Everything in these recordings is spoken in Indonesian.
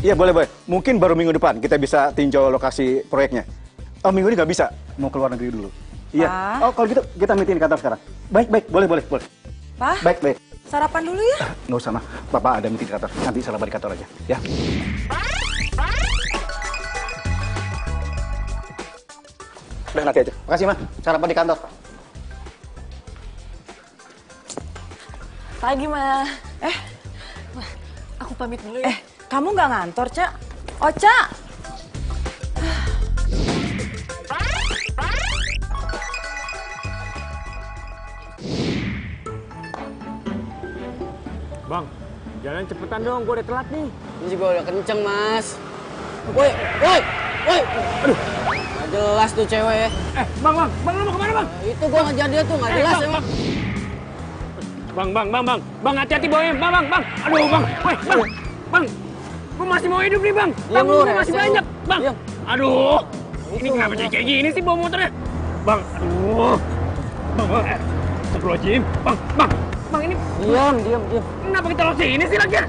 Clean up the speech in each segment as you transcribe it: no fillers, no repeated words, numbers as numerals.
Iya, boleh, boleh. Mungkin baru minggu depan kita bisa tinjau lokasi proyeknya. Oh, minggu ini nggak bisa. Mau keluar negeri dulu. Iya. Pa? Oh, kalau gitu kita meeting di kantor sekarang. Baik, baik. Boleh, boleh, boleh. Pak, Baik, baik. sarapan dulu ya. Nggak usah, mah. Bapak ada meeting di kantor. Nanti sarapan di kantor aja. Ya. Udah, nanti aja. Makasih, mah. Sarapan di kantor. Pagi, Ma. Aku pamit dulu ya. Kamu nggak ngantor, Cak? Oca! Bang, jalan cepetan dong, gue udah telat nih. Ini juga udah kenceng, Mas. Woi, woi, woi. Aduh, nggak jelas tuh cewek ya. Bang, lu mau kemana, Bang? Itu gua ngejar dia tuh, nggak jelas Bang, emang. Bang, hati-hati bawanya, bang. Aduh, Bang, bang, gue masih mau hidup nih, Bang. Diam lu, Gue masih rese lu. banyak, Bang. Diam. Aduh, ini Itu, kenapa Bang. jadi kayak gini sih bawa motornya? Bang, aduh. Bang, Astagfirullahaladzim. Bang, ini Diam. kenapa kita lewat sini sih lagi?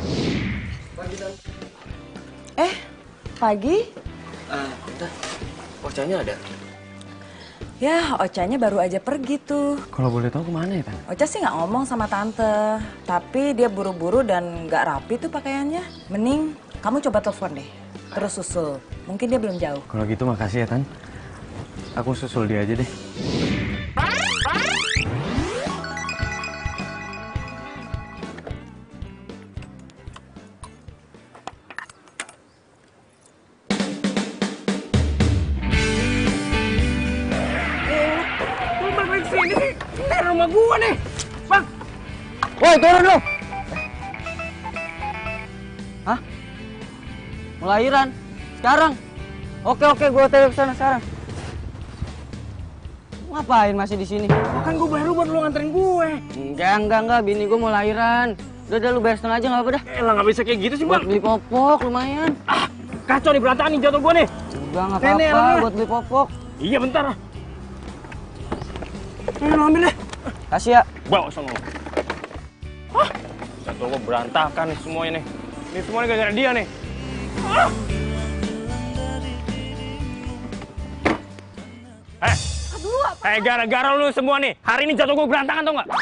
Pagi? Udah, Ocanya ada. Ya, Ocanya baru aja pergi tuh. Kalau boleh tahu kemana ya, Tan? Oca sih nggak ngomong sama tante, tapi dia buru-buru dan nggak rapi tuh pakaiannya. Mending kamu coba telepon deh, terus susul. Mungkin dia belum jauh. Kalau gitu makasih ya, Tan. Aku susul dia aja deh. Lu balik ke sini sih? Ini rumah gua nih. Bang, Woi, turun lu. Hah? Melahiran? Sekarang? Oke, gua tanya ke sana sekarang. Ngapain masih di sini? kan gua baru buat lu nganterin gue. Enggak. Bini gua mau lahiran. Udah lu bayar setengah aja nggak apa dah. Elah, nggak bisa kayak gitu sih, Buat Bang. beli popok lumayan. Kacau nih, berantakan nih jatuh gua nih. Udah nggak Nenek, apa-apa elah. buat beli popok. Iya, bentar. Lu ambil deh. Kasih ya. Bawa sono. Jatuh gua berantakan nih semuanya nih. Ini semuanya gara-gara dia nih. Gara-gara lu semua nih. Hari ini jatuh gua berantakan tau nggak?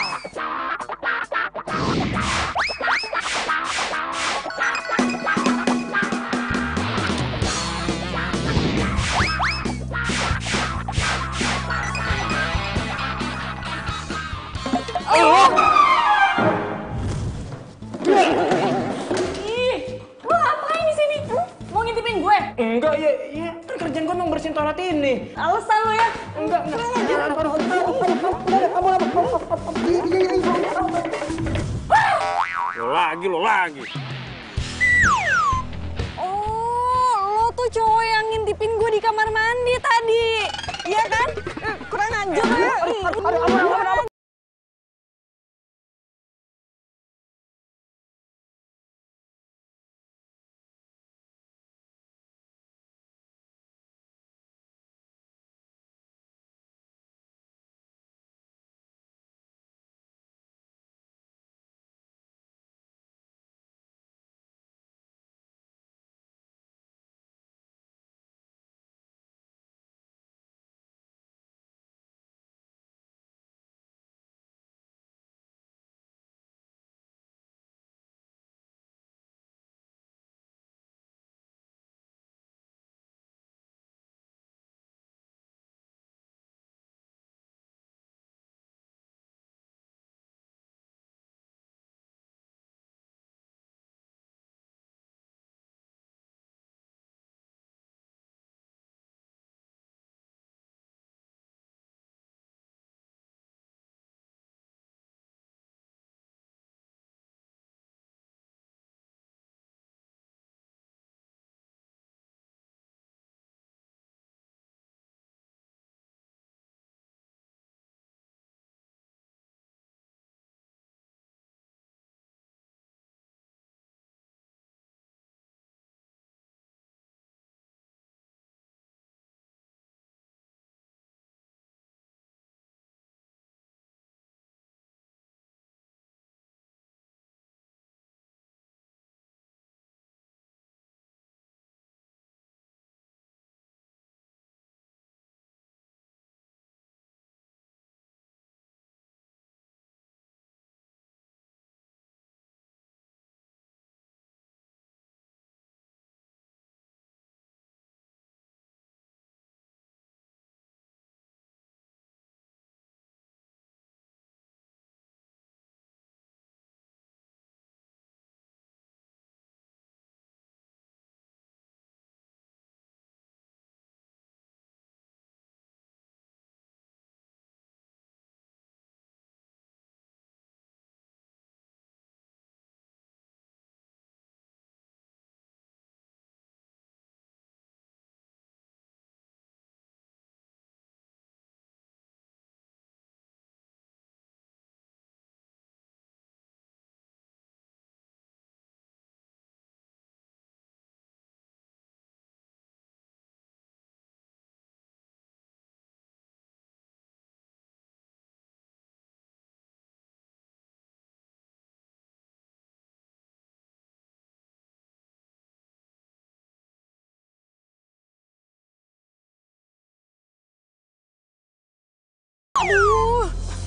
Lu ngapain di sini? Mau ngintipin gue? Enggak, iya. Kan kerjaan gua emang bersihin toilet ini. Alasan lu ya? Enggak. Lo lagi. Oh, lo tuh cowok yang ngintipin gue di kamar mandi tadi. Iya kan? Kurang ajar ya. Aduh.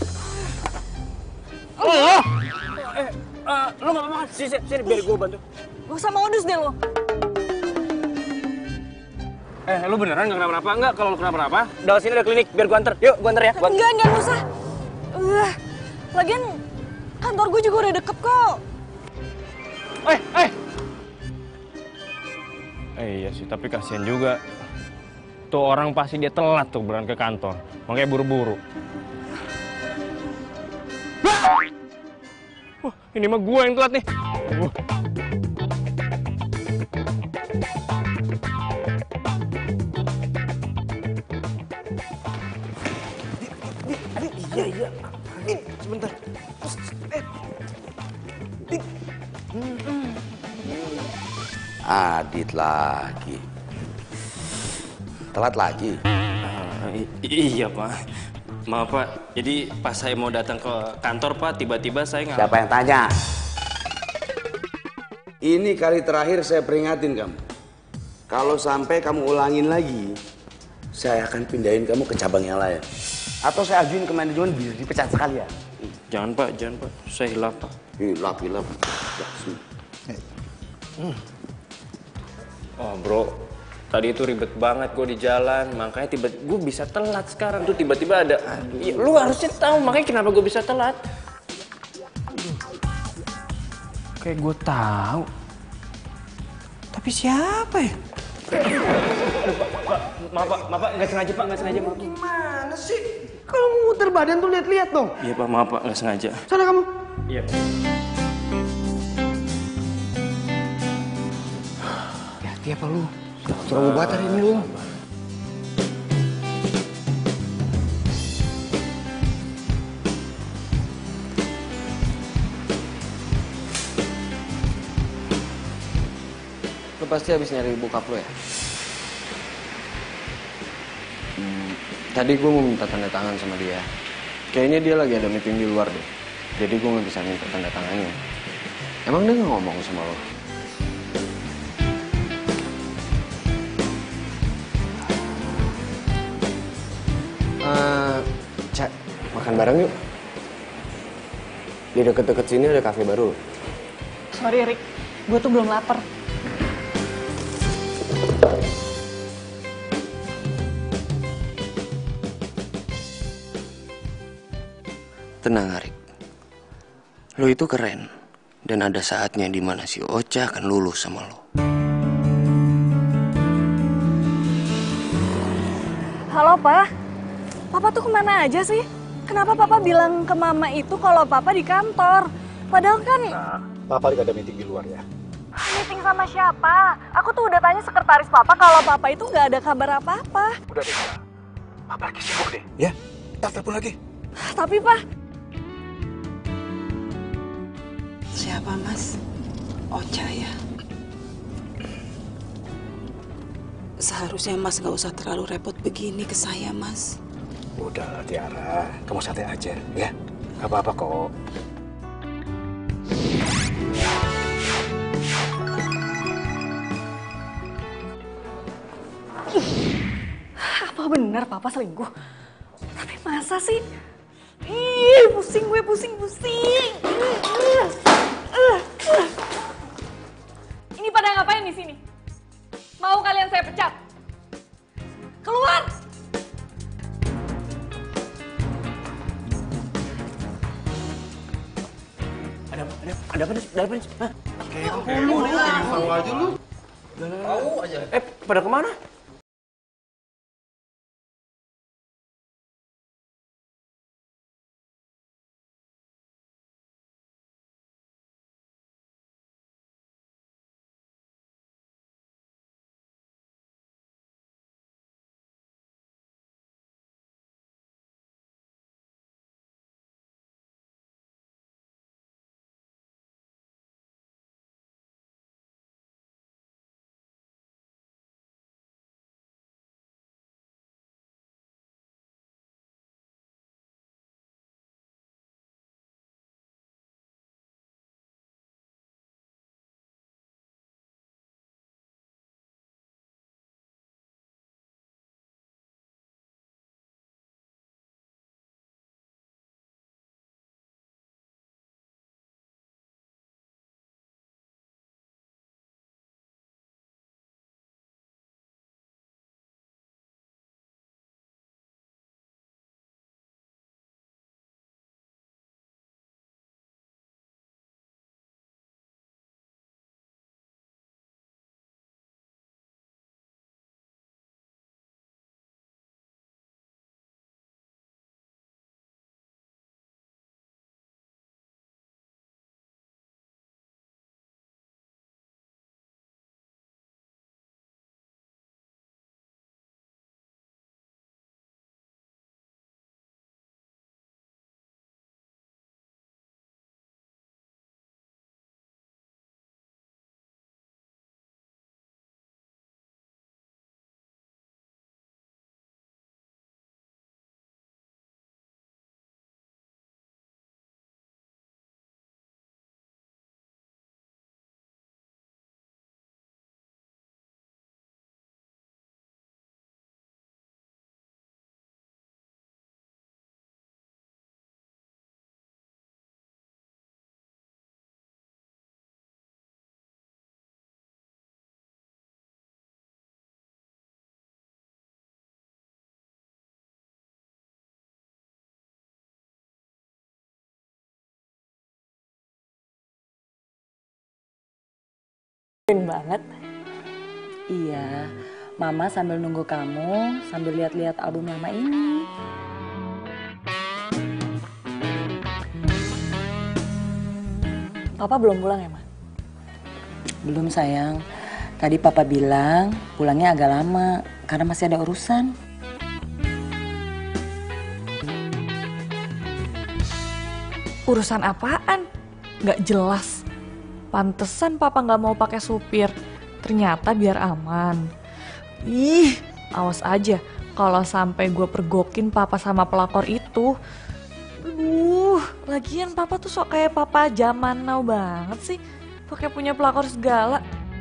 Lo nggak apa-apa kan? Sini, biar gue bantu. Gak usah modus deh lo. Lo beneran nggak kenapa-napa? Nggak, kalau lo kenapa-napa, dari sini ada klinik, biar gue anter. Yuk, gue anter ya. Enggak usah. Lagian kantor gue juga udah deket kok. Iya sih, tapi kasihan juga. Tuh orang pasti dia telat tuh berangkat ke kantor. Makanya buru-buru. Wah, ini mah gue yang telat nih. Iya. Sebentar. Adit lagi. Telat lagi. Iya Pak, maaf Pak. Jadi pas saya mau datang ke kantor Pak, tiba-tiba saya nggak. Siapa yang tanya? Ini kali terakhir saya peringatin kamu. Kalau sampai kamu ulangin lagi, saya akan pindahin kamu ke cabang yang lain. Atau saya ajuin ke manajemen biar dipecat sekalian. Jangan Pak, saya hilaf Pak. Hilap. Oh bro, tadi itu ribet banget gue di jalan, makanya gue bisa telat sekarang tuh tiba-tiba ada. Ya, lu harusnya tahu makanya kenapa gue bisa telat. Kayak gue tahu. Tapi siapa ya? Maaf Pak, nggak sengaja Pak, nggak sengaja Pak. Gimana sih? Kalau muter badan tuh lihat-lihat dong. Iya Pak, maaf Pak, nggak sengaja. Sana kamu. Iya. Hati apa lu? Suruh obat hari ini lu. Lu pasti habis nyari bokap lu ya? Tadi gue mau minta tanda tangan sama dia. Kayaknya dia lagi ada meeting di luar deh. Jadi gue nggak bisa minta tanda tangannya. Emang dia nggak ngomong sama lo? Cak, makan bareng yuk. Di deket-deket sini ada kafe baru. Sorry Rick, gue tuh belum lapar. Tenang Arik, lo itu keren. Dan ada saatnya dimana si Ocha akan lulus sama lo. Halo Pak, Papa tuh kemana aja sih? Kenapa Papa bilang ke Mama itu kalau Papa di kantor? Padahal kan... Papa lagi ada meeting di luar ya. Meeting sama siapa? Aku tuh udah tanya sekretaris Papa kalau Papa itu nggak ada kabar apa-apa. Udah deh, Papa lagi sibuk deh. Ya, telepon lagi. Tapi Pak... Siapa Mas? Ocha ya? Seharusnya Mas gak usah terlalu repot begini ke saya Mas. Udah Tiara, kamu santai aja ya. Gak apa-apa kok. Apa bener Papa selingkuh? Tapi masa sih? Ih, pusing gue, pusing. Ini pada ngapain di sini? Mau kalian saya pecat? Keluar! Ada apa nih? Hah? Tahu aja lu. Pada kemana? Keren banget. Iya, Mama sambil nunggu kamu, sambil lihat-lihat album lama ini. Papa belum pulang ya, Ma? Belum sayang, tadi Papa bilang pulangnya agak lama karena masih ada urusan. Urusan apaan? Nggak jelas. Pantesan papa nggak mau pakai supir. Ternyata biar aman. Ih, awas aja kalau sampai gue pergokin papa sama pelakor itu. Lagian papa tuh sok kayak papa zaman now banget sih. Pakai punya pelakor segala.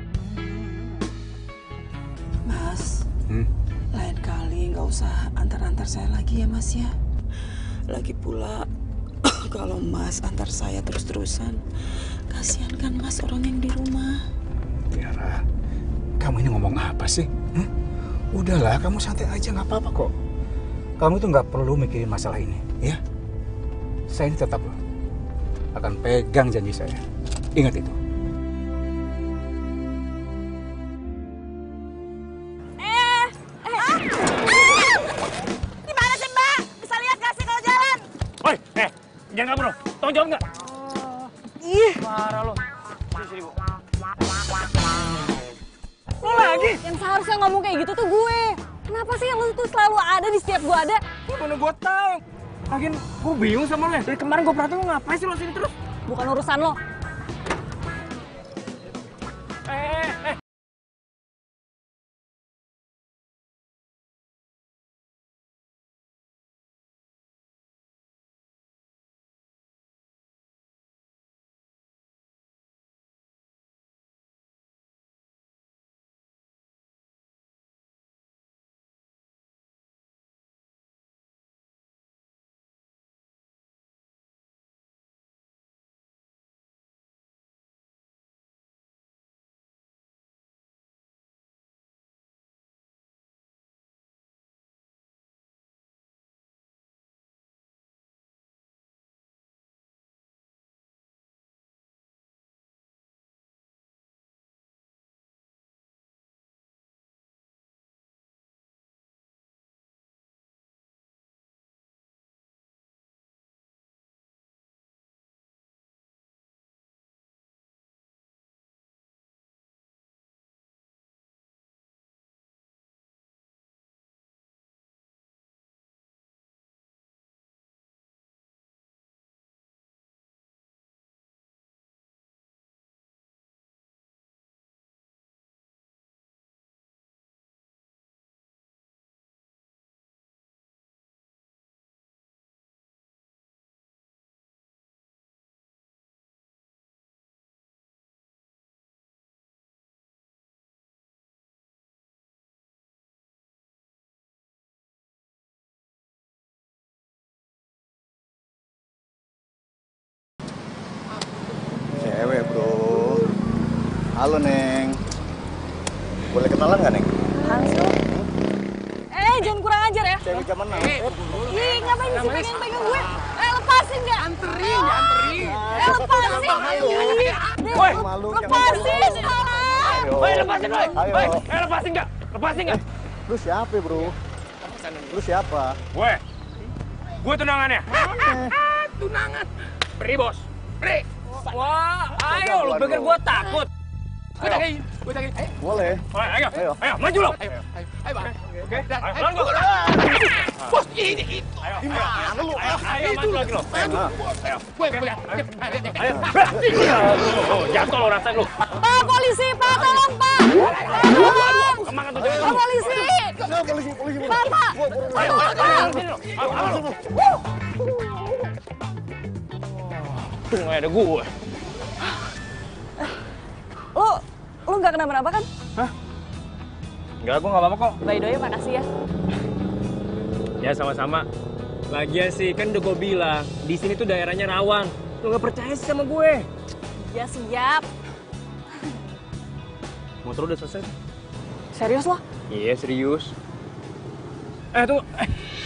Mas, lain kali nggak usah antar-antar saya lagi ya Mas ya. Lagi pula kalau Mas antar saya terus-terusan, kasihan kan Mas orang yang di rumah. Tiara, kamu ini ngomong apa sih? Udahlah, kamu santai aja, nggak apa-apa kok. Kamu tuh nggak perlu mikirin masalah ini, ya. Saya ini tetap loh akan pegang janji saya. Ingat itu. Gimana sih, Mbak? Bisa lihat gak sih kalau jalan? Woi, jangan kabur lo. Tolong jawab nggak? Ih, Parah lo. Sini, Bu. Lo lagi? yang seharusnya ngomong kayak gitu tuh gue. Kenapa sih lu tuh selalu ada di setiap gue ada? Mana gue tahu. Lagian gue bingung sama lo ya. Dari kemarin gue perhatiin lo ngapain sih lo sini terus? Bukan urusan lo. Eh. Cewek bro. Halo Neng. Boleh kenalan nggak Neng? Apaan sih lo? Jangan kurang ajar ya. Cewek zaman now. Ih, ngapain sih pegang-pegang gue? Lepasin nggak? Anterin. Lepasin. Woi, malu. Lepasin. Woi, lepasin woi. Ayo. Woi, lepasin nggak? Lepasin nggak? Lu siapa bro? Lu siapa? Gue tunangannya. Tunangan. Beri bos. Beri. Wah, ayo lu pikir gue takut? Gue tagihin. Boleh. Ayo, maju lo. Ayo, oke. Ayo, bos, ini. Ayo, Gimana lu? ayo, maju lagi lo. Ayo, gue pegang. Ayo. Jatuh lo rasain lo. Pak, polisi, Pak, tolong, Pak. Tolong. Kemana tuh jangan? Pak, polisi. Polisi. Pak. Ayo, sini lo. Ayo, lo. Tuh nggak ada gue. Lu nggak kenapa-napa kan? Enggak, gue nggak apa-apa kok. By the way, makasih ya. Ya sama-sama. Lagian sih kan udah gue bilang di sini tuh daerahnya rawan. Lo nggak percaya sih sama gue? Ya siap. Motor udah selesai? Serius lo? Iya serius. Tuh.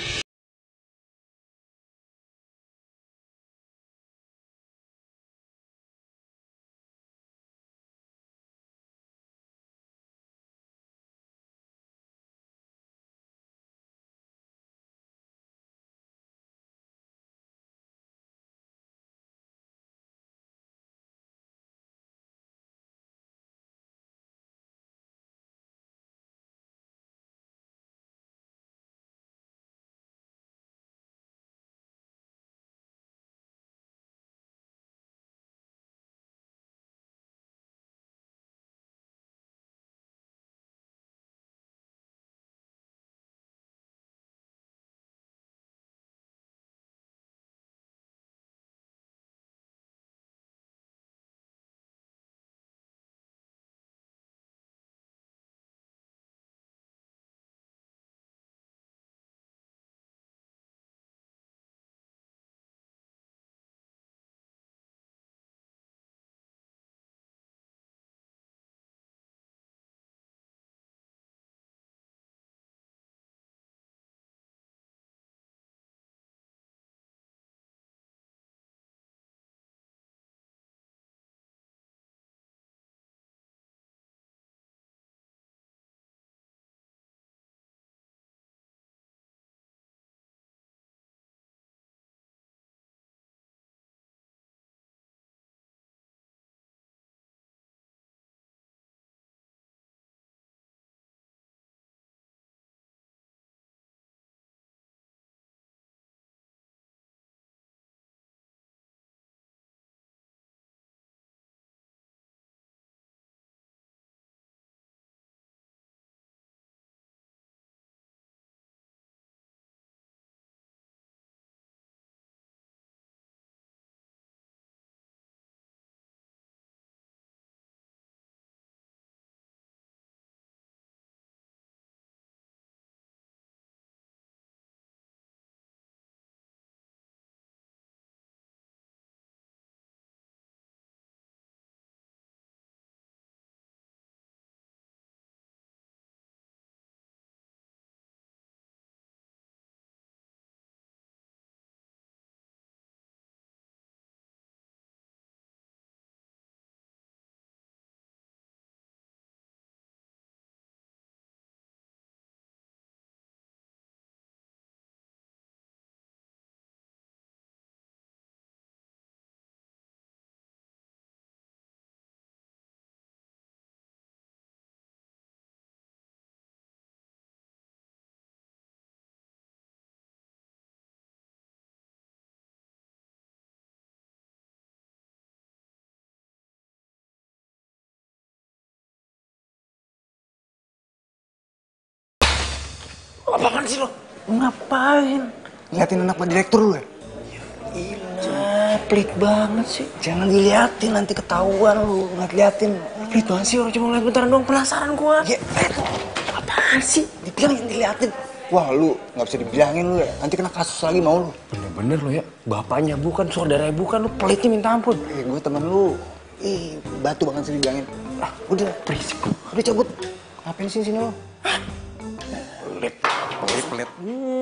Apaan sih lo? Ngapain? Liatin anak Pak Direktur lu ya? Iya, pelit banget sih. Jangan diliatin, nanti ketahuan lu. Nggak liatin. Pelit banget sih, orang cuma ngeliat bentaran doang, penasaran gua. Ya, apaan sih? Dibilang yang diliatin. Wah, lu nggak bisa dibilangin lu ya. Nanti kena kasus lagi mau lu. Bener-bener lo ya, bapaknya bukan, saudaranya bukan, lo pelitnya minta ampun. Gue temen lu. Batu banget sih dibilangin. Ah, udah. Berisik. Udah cabut. Ngapain sih sini lu? Pelit. Pelit.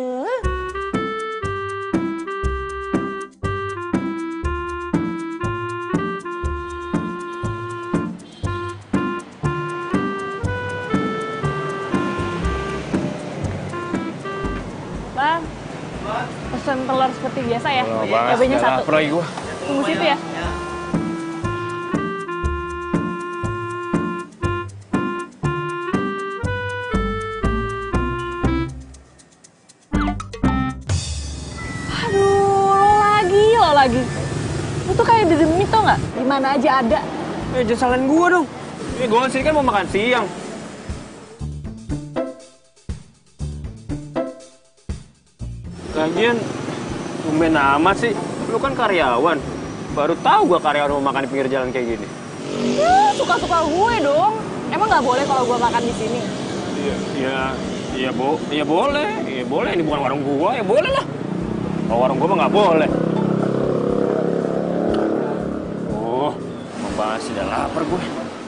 Bang, pesen telur seperti biasa ya? Oh, Bang, Cabenya udah 1. lapar lagi gua. Tunggu situ ya? Aduh, lo lagi. Lo tuh kayak dedemit tau nggak? Di mana aja ada. Jangan salahin gua dong. Gua kesini kan mau makan siang. Lagian, tumben amat sih. Lu kan karyawan. Baru tahu gua karyawan mau makan di pinggir jalan kayak gini. Ya, suka-suka gue dong. Emang nggak boleh kalau gue makan di sini? Iya boleh. Iya boleh, ini bukan warung gua, ya boleh lah. Kalau warung gua mah nggak boleh. Oh, mau bahas udah lapar gue.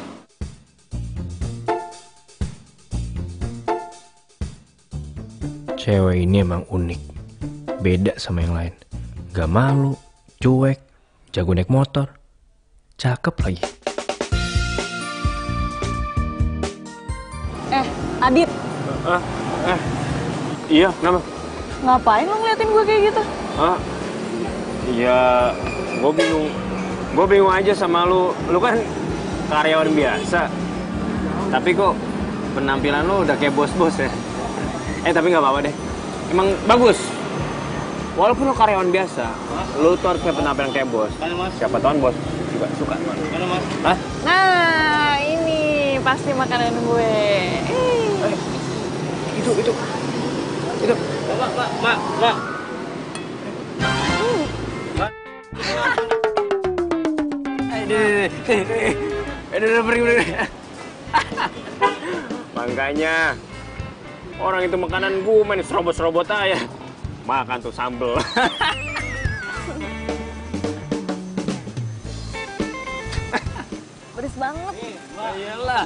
Cewek ini emang unik. Beda sama yang lain. Gak malu, cuek, jago naik motor, cakep lagi. Adit, Iya, kenapa? ngapain lo ngeliatin gue kayak gitu? Iya, gue bingung aja sama lu. Lu kan karyawan biasa, tapi kok penampilan lu udah kayak bos-bos ya. Tapi nggak apa-apa deh. Emang bagus. Walaupun lu karyawan biasa, lu tuh harus punya penampilan kayak bos. Siapa tahu bos juga suka. Hah? Nah, ini pasti makanan gue. Itu. Mbak. Udah pergi. Makanya orang itu makanan gue main serobot-serobot aja. Makan tuh sambel. Pedes banget. Iyalah.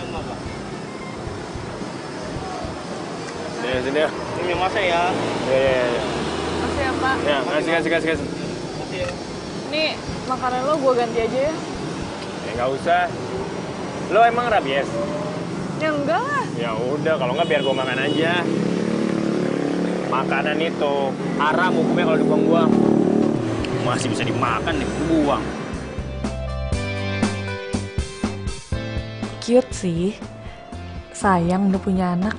Sini. Ini masih ya. Iya. Makasih ya, Pak. Ya, kasih. Nih, makanan lo gue ganti aja ya. Nggak usah. Lo emang rabies? Ya enggak lah. Ya udah, kalau nggak biar gue makan aja. Makanan itu haram hukumnya kalau dibuang-buang. Masih bisa dimakan, dibuang. Cute sih. Sayang udah punya anak.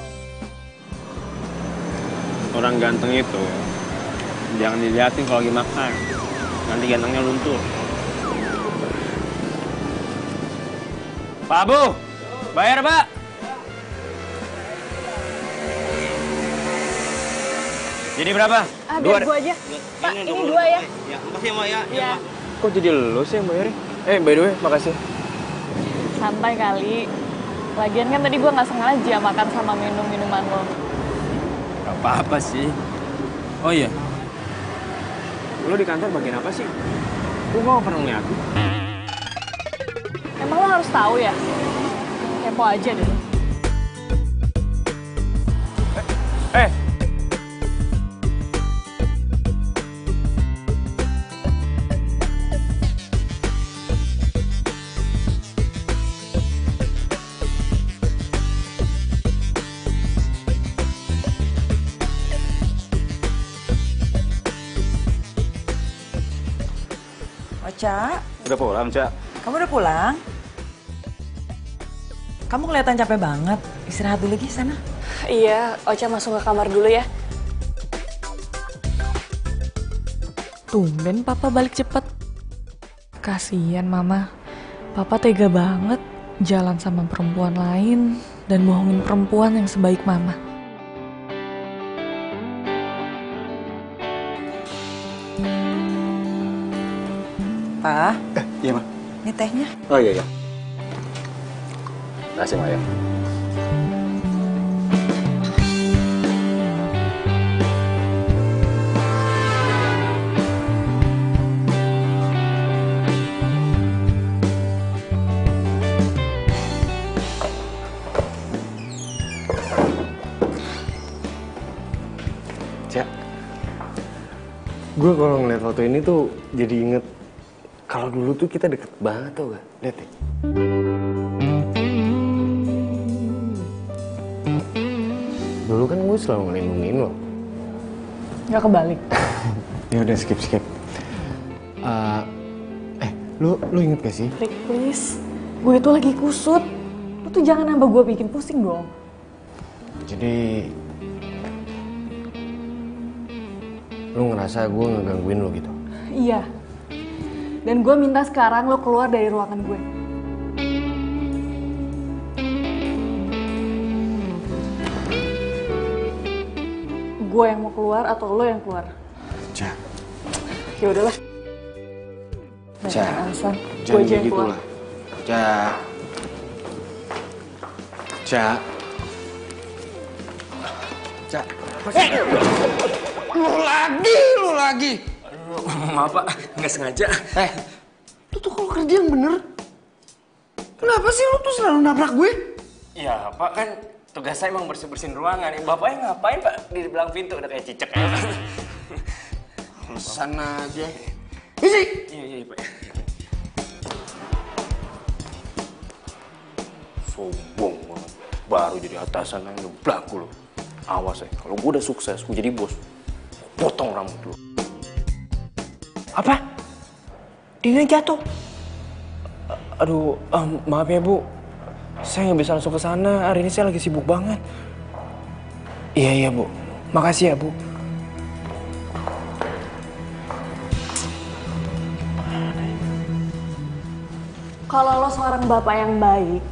Orang ganteng itu jangan diliatin kalau lagi makan. Nanti gantengnya luntur. Pak Bu, bayar Pak. Jadi berapa? Biar gue aja. Pak, ini 2 ya. Ya, makasih ya, Mak ya. Ya. Kok jadi lo sih yang bayarin? By the way, makasih. Santai kali. Lagian kan tadi gue nggak sengaja makan sama minum minuman lo. Gak apa-apa sih. Oh iya. Lo di kantor bagian apa sih? Gue gak pernah ngeliat. Emang lo harus tahu ya? Kepo aja deh. Ocha, Udah pulang, Cak? kamu udah pulang? Kamu kelihatan capek banget. Istirahat dulu lagi sana. Iya, Ocha masuk ke kamar dulu ya. Tumben Papa balik cepet. Kasian Mama. Papa tega banget jalan sama perempuan lain dan bohongin perempuan yang sebaik Mama. Pa, Iya, Ma. ini tehnya. Oh iya, iya. Terima kasih, Ma ya. Cak, gue kalau ngeliat foto ini tuh jadi inget kalau dulu tuh kita deket banget tau gak? Lihat deh. Dulu kan gue selalu ngelindungin lo. Nggak kebalik. Ya udah skip. Lu inget gak sih? Rick, please. Gue itu lagi kusut. Lu tuh jangan nambah gue bikin pusing dong. Jadi lu ngerasa gue ngegangguin lo gitu? Iya. Dan gue minta sekarang lo keluar dari ruangan gue. Gue yang mau keluar atau lo yang keluar? Cak. Ya udahlah. Cak. Alasan. Gue Jangan aja yang gitu keluar. lah. Cak. Cak. Cak. Lu lagi. Maaf Pak, nggak sengaja. Lu tuh kalau kerja yang bener. Kenapa sih lu tuh selalu nabrak gue? Ya Pak, kan tugas saya emang bersih-bersihin ruangan. Bapaknya ngapain Pak di belakang pintu udah kayak cicak ya. Sana aja. Isi. Iya Pak. Sombong banget. Baru jadi atasan yang ngeblak lu. Awas ya, kalau gue udah sukses, gue jadi bos. Potong rambut lu. Apa? Dia jatuh. Aduh, maaf ya Bu. Saya nggak bisa langsung ke sana. Hari ini saya lagi sibuk banget. Iya Bu. Makasih ya Bu. Kalau lo seorang bapak yang baik,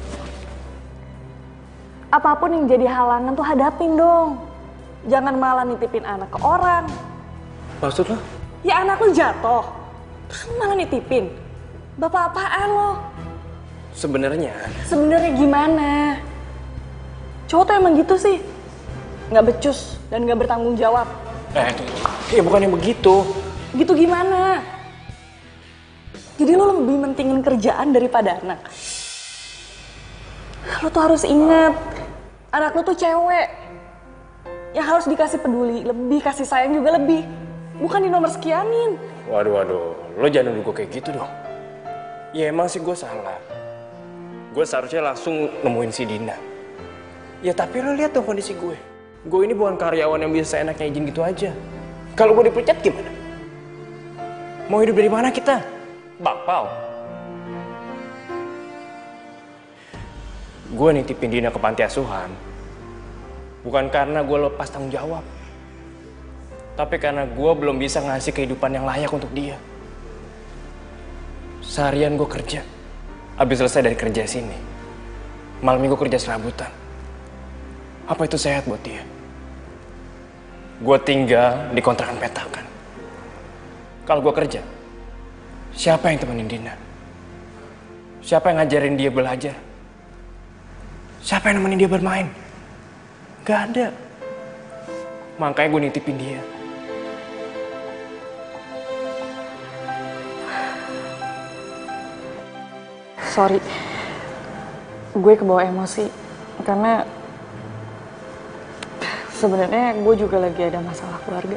apapun yang jadi halangan tuh hadapin dong. Jangan malah nitipin anak ke orang. Maksud lo? Ya anak lo jatuh, terus lo malah nitipin. Bapak apaan lo? Sebenarnya Gimana? Cowok tuh emang gitu sih. Nggak becus dan nggak bertanggung jawab. bukannya begitu. Gitu gimana? Jadi lo lebih mentingin kerjaan daripada anak. Lo tuh harus ingat, anak lo tuh cewek. Yang harus dikasih peduli, lebih kasih sayang juga lebih. Bukan di nomor sekianin. Waduh, lo jangan nuduh gue kayak gitu dong. Ya emang sih gue salah. Gue seharusnya langsung nemuin si Dinda. Ya tapi lo lihat dong kondisi gue. Gue ini bukan karyawan yang bisa seenaknya izin gitu aja. Kalau gue dipecat gimana? Mau hidup dari mana kita? Bakpao. Gue nitipin Dina ke panti asuhan. Bukan karena gue lepas tanggung jawab. Tapi karena gue belum bisa ngasih kehidupan yang layak untuk dia. Seharian gue kerja. Habis selesai dari kerja sini. Malam minggu kerja serabutan. Apa itu sehat buat dia? Gue tinggal di kontrakan petakan. Kalau gue kerja, siapa yang temenin Dina? Siapa yang ngajarin dia belajar? Siapa yang nemenin dia bermain? Gak ada. Makanya gue nitipin dia. Sorry, gue kebawa emosi karena sebenarnya gue juga lagi ada masalah keluarga.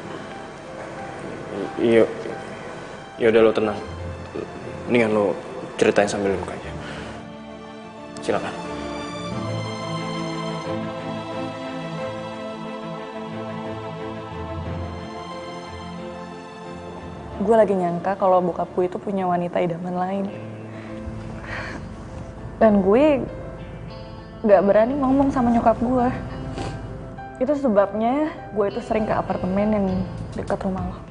Iya, ya udah lo tenang. Mendingan lo ceritain sambil duduk aja. Silakan. Gue lagi nyangka kalau bokap gue itu punya wanita idaman lain. Dan gue gak berani ngomong sama nyokap gue. Itu sebabnya gue itu sering ke apartemen yang dekat rumah lo.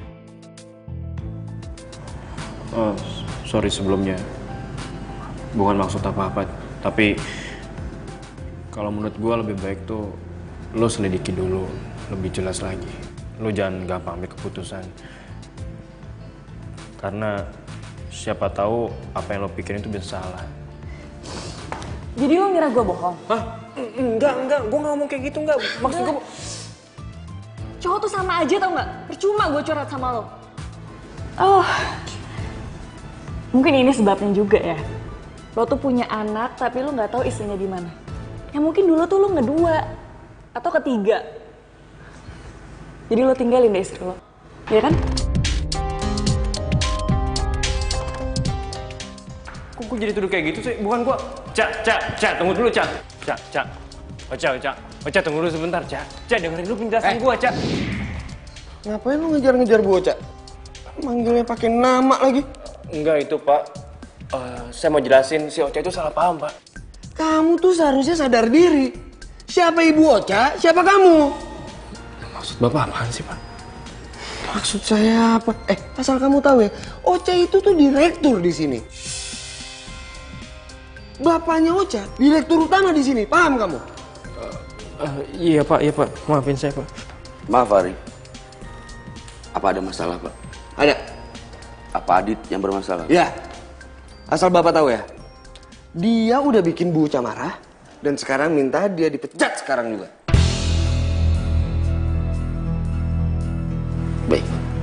Sorry sebelumnya. Bukan maksud apa-apa. Tapi kalau menurut gue lebih baik tuh lo selidiki dulu. Lebih jelas lagi. Lo jangan gampang ambil keputusan. Karena Siapa tahu apa yang lo pikirin itu bisa salah. Jadi lo ngira gue bohong? Hah? Enggak. Gue nggak ngomong kayak gitu, enggak. Maksud gue... Cowok tuh sama aja tau nggak? Percuma gue curhat sama lo. Oh, mungkin ini sebabnya juga ya. Lo tuh punya anak tapi lo nggak tahu istrinya di mana. Ya mungkin dulu tuh lo ngedua atau ketiga. Jadi lo tinggalin deh istri lo, ya kan? Kok gue jadi tuduh kayak gitu sih? Bukan gue. Cak, tunggu dulu, Cak. Cak. Ocha, tunggu dulu sebentar, Cak. Cak, dengerin dulu penjelasan gue, Cak. Ngapain lu ngejar-ngejar gue, Cak? Manggilnya pakai nama lagi. Enggak itu, Pak. Saya mau jelasin si Ocha itu salah paham, Pak. Kamu tuh seharusnya sadar diri. Siapa ibu Ocha? Siapa kamu? Maksud Bapak apaan sih, Pak? Maksud saya apa? Asal kamu tahu ya, Ocha itu tuh direktur di sini. Bapaknya Ocha, direktur utama di sini. Paham kamu? Iya, Pak. Maafin saya, Pak. Maaf, Ari. Apa ada masalah, Pak? Ada. Apa Adit yang bermasalah? Ya. Asal Bapak tahu ya, dia udah bikin Bu Ocha marah dan sekarang minta dia dipecat sekarang juga. Baik.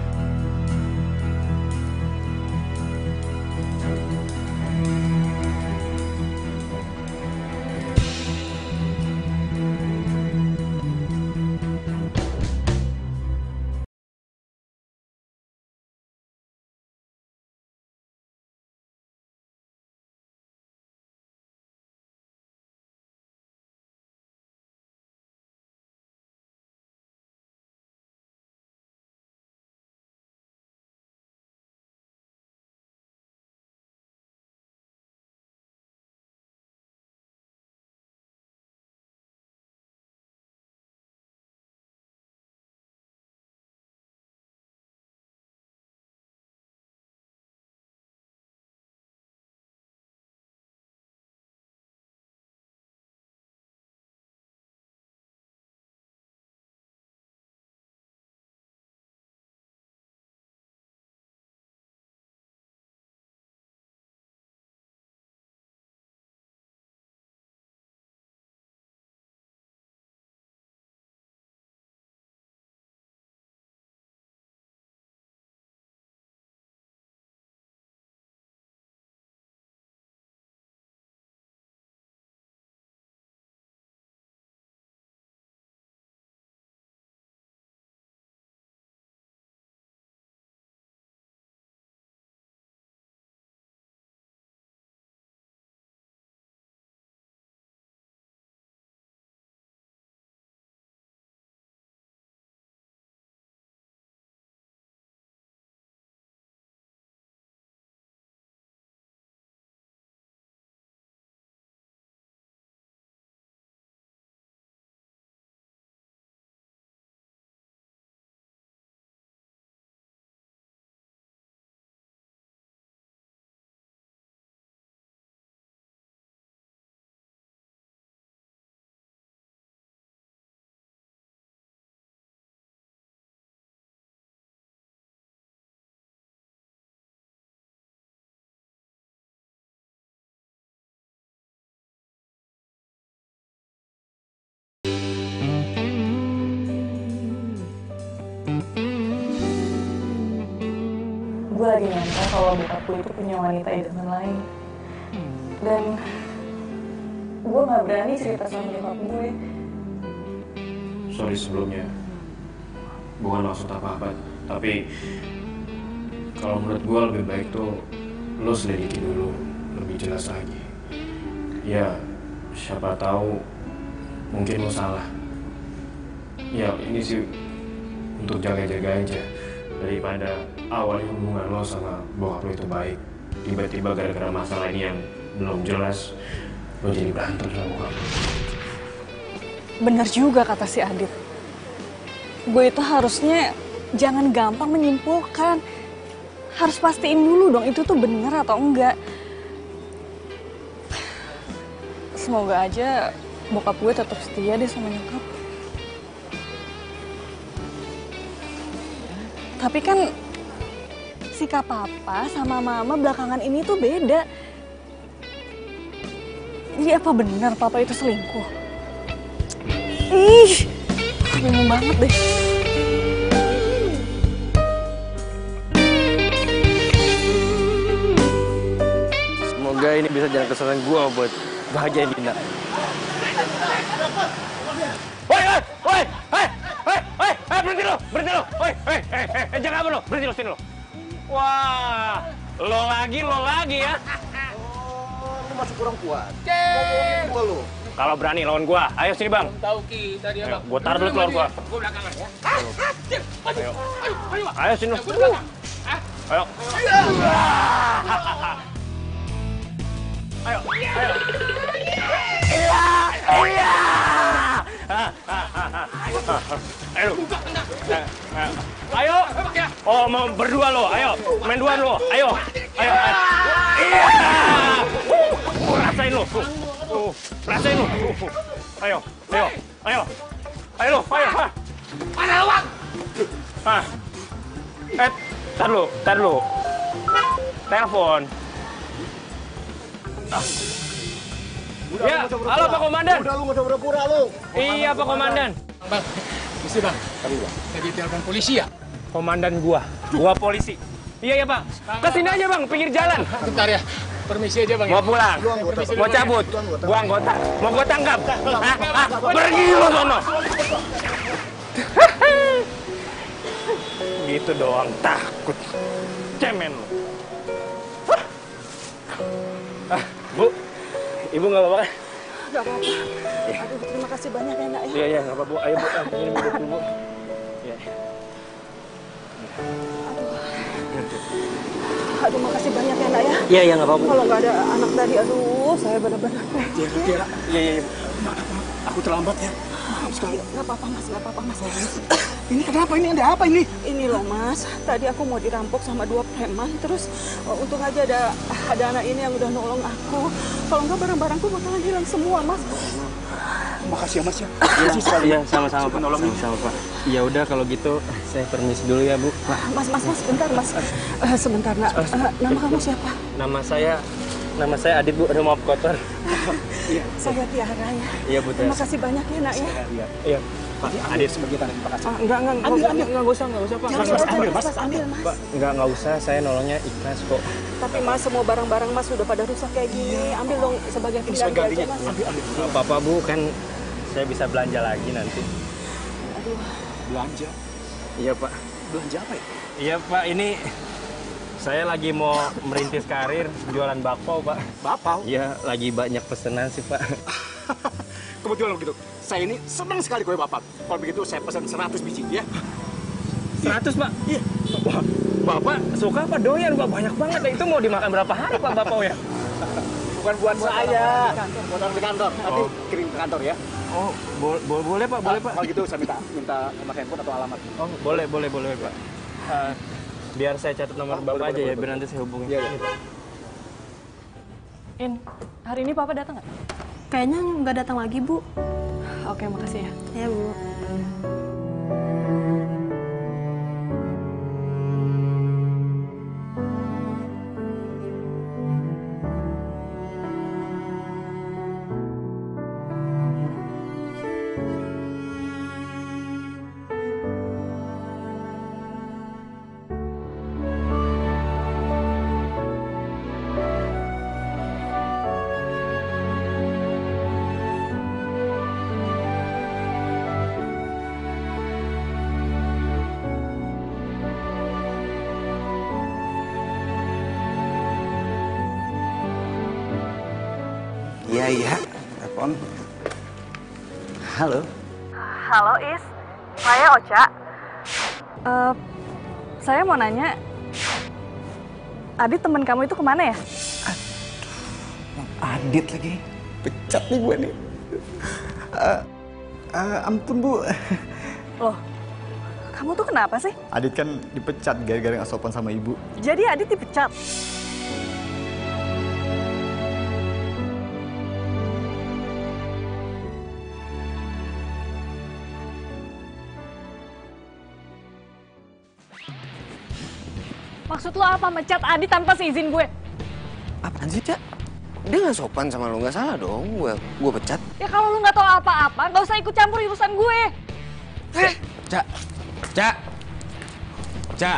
Gue lagi nyangka kalau bokap gue itu punya wanita idaman lain. Dan gue gak berani cerita sama nyokap gue. Sorry sebelumnya. Bukan maksud apa-apa. Tapi kalau menurut gue lebih baik tuh lo selidiki dulu lebih jelas lagi. Ya, siapa tahu mungkin lo salah. Ya, ini sih untuk jaga-jaga aja. Daripada awalnya hubungan lo sama bokap lo itu baik, tiba-tiba gara-gara masalah ini yang belum jelas, lo jadi berantem sama bokap lo. Bener juga kata si Adit. Gue itu harusnya jangan gampang menyimpulkan. Harus pastiin dulu dong itu tuh bener atau enggak. Semoga aja bokap gue tetap setia deh sama nyokap. Tapi kan sikap papa sama mama belakangan ini tuh beda. Jadi apa benar papa itu selingkuh? Ih, bingung banget deh. Semoga ini bisa jalan kesalahan gua buat bahagiain Dina. Berhenti lo, jangan apa lo, berhenti lo, sini lo. Wah, lo lagi ya. Lu masih kurang kuat. Cek. Gua lu. Kalau berani lawan gua, ayo sini bang. Tahu Ki, tadi Ayo, Abang. gua taruh dulu telur gua. Gua belakangan ya. Ayo sini lo. Ayo. Ayo. Iya. Ayo. Ayo. Oh, mau berdua lo. Ayo, main dua lo. Ayo. Ayo. Iya. Rasain lo. Rasain lo. Ayo. Ayo. Ayo. Ayo lo. Ayo. Mana uang? Tar lu. Telepon. Udah, Ya, lu nggak usah halo Pak Komandan. Udah lu nggak usah pura-pura lu. Iya Pak Komandan. Bang, mesti Bang. Tadi Bang. Tadi telepon polisi ya? Komandan gua polisi. Iya ya Pak. Kesini aja Bang, pinggir jalan. Bentar ya. Permisi aja Bang. Mau pulang, mau cabut, gua anggota, mau gua tangkap. Pergi lu sono. Gitu doang takut. Cemen lu. Bu, Ibu nggak apa-apa kan? Gak apa-apa. Aduh, terima kasih banyak ya, Nak ya. Iya, nggak apa-apa Bu. Ayo Bu, ini minum dulu Bu. Iya. Aduh, makasih banyak ya, Nak ya. Iya, nggak apa-apa. Kalau nggak ada anak tadi, aduh, saya benar-benar. Iya. Aku terlambat ya. Maaf sekali. Nggak apa-apa, Mas. Nggak apa-apa, Mas. Ini kenapa? Ini ada apa ini? Ini loh, Mas. Tadi aku mau dirampok sama 2 preman. Terus untung aja ada anak ini yang udah nolong aku. Kalau nggak barang-barangku bakalan hilang semua, Mas. Makasih ya Mas ya. Makasih sekali. Iya, sama-sama Pak. Nolongin. Sama-sama Pak. Ya udah kalau gitu saya permisi dulu ya Bu. Mas, bentar, Mas. Sebentar, Nak. Nama kamu siapa? Nama saya Adit Bu, ada maaf kotor. Saya Tiara ya. Iya Bu. Terima kasih banyak ya, Nak ya. Iya. Pak Adit sebagai tanda terima kasih. Enggak usah Pak. Ambil, Mas. Ambil, Mas. Nggak usah, saya nolongnya ikhlas kok. Tapi Mas, semua barang-barang Mas sudah pada rusak kayak gini. Ambil dong sebagai pengganti aja, Mas. Ambil. Apa-apa Bu, kan saya bisa belanja lagi nanti. Aduh. Belanja. Iya Pak. Belanja apa ya? Iya Pak, ini saya lagi mau merintis karir jualan bakpao Pak. Bakpao? Iya, lagi banyak pesanan sih Pak. Kebetulan begitu. Saya ini senang sekali kue Bapak. Kalau begitu saya pesan 100 biji ya. 100 Pak? Iya. Wah, Bapak suka apa doyan Pak? Banyak banget. Itu mau dimakan berapa hari Pak bakpao ya? Bukan buat saya. Buat orang di kantor. Nanti kirim ke kantor ya. Oh, boleh Pak, boleh Pak. Kalau gitu saya minta nomor handphone atau alamat. Oh, boleh Pak. Biar saya catat nomor Bapak aja ya, biar nanti saya hubungin. Iya. In, hari ini Papa datang nggak? Kayaknya nggak datang lagi, Bu. Oke, makasih ya. Ya, Bu. Iya, telepon. Halo. Halo Is, saya Ocha. Saya mau nanya, Adit temen kamu itu kemana ya? Adit lagi. Pecat nih gue nih. Ampun Bu. Loh, kamu tuh kenapa sih? Adit kan dipecat gara-gara nggak sopan sama ibu. Jadi Adit dipecat? Maksud lo apa mecat Adi tanpa seizin gue? Apaan sih, Cak? Dia nggak sopan sama lo, nggak salah dong gue pecat. Ya kalau lo nggak tahu apa-apa, nggak usah ikut campur urusan gue. Cak, Cak, Cak.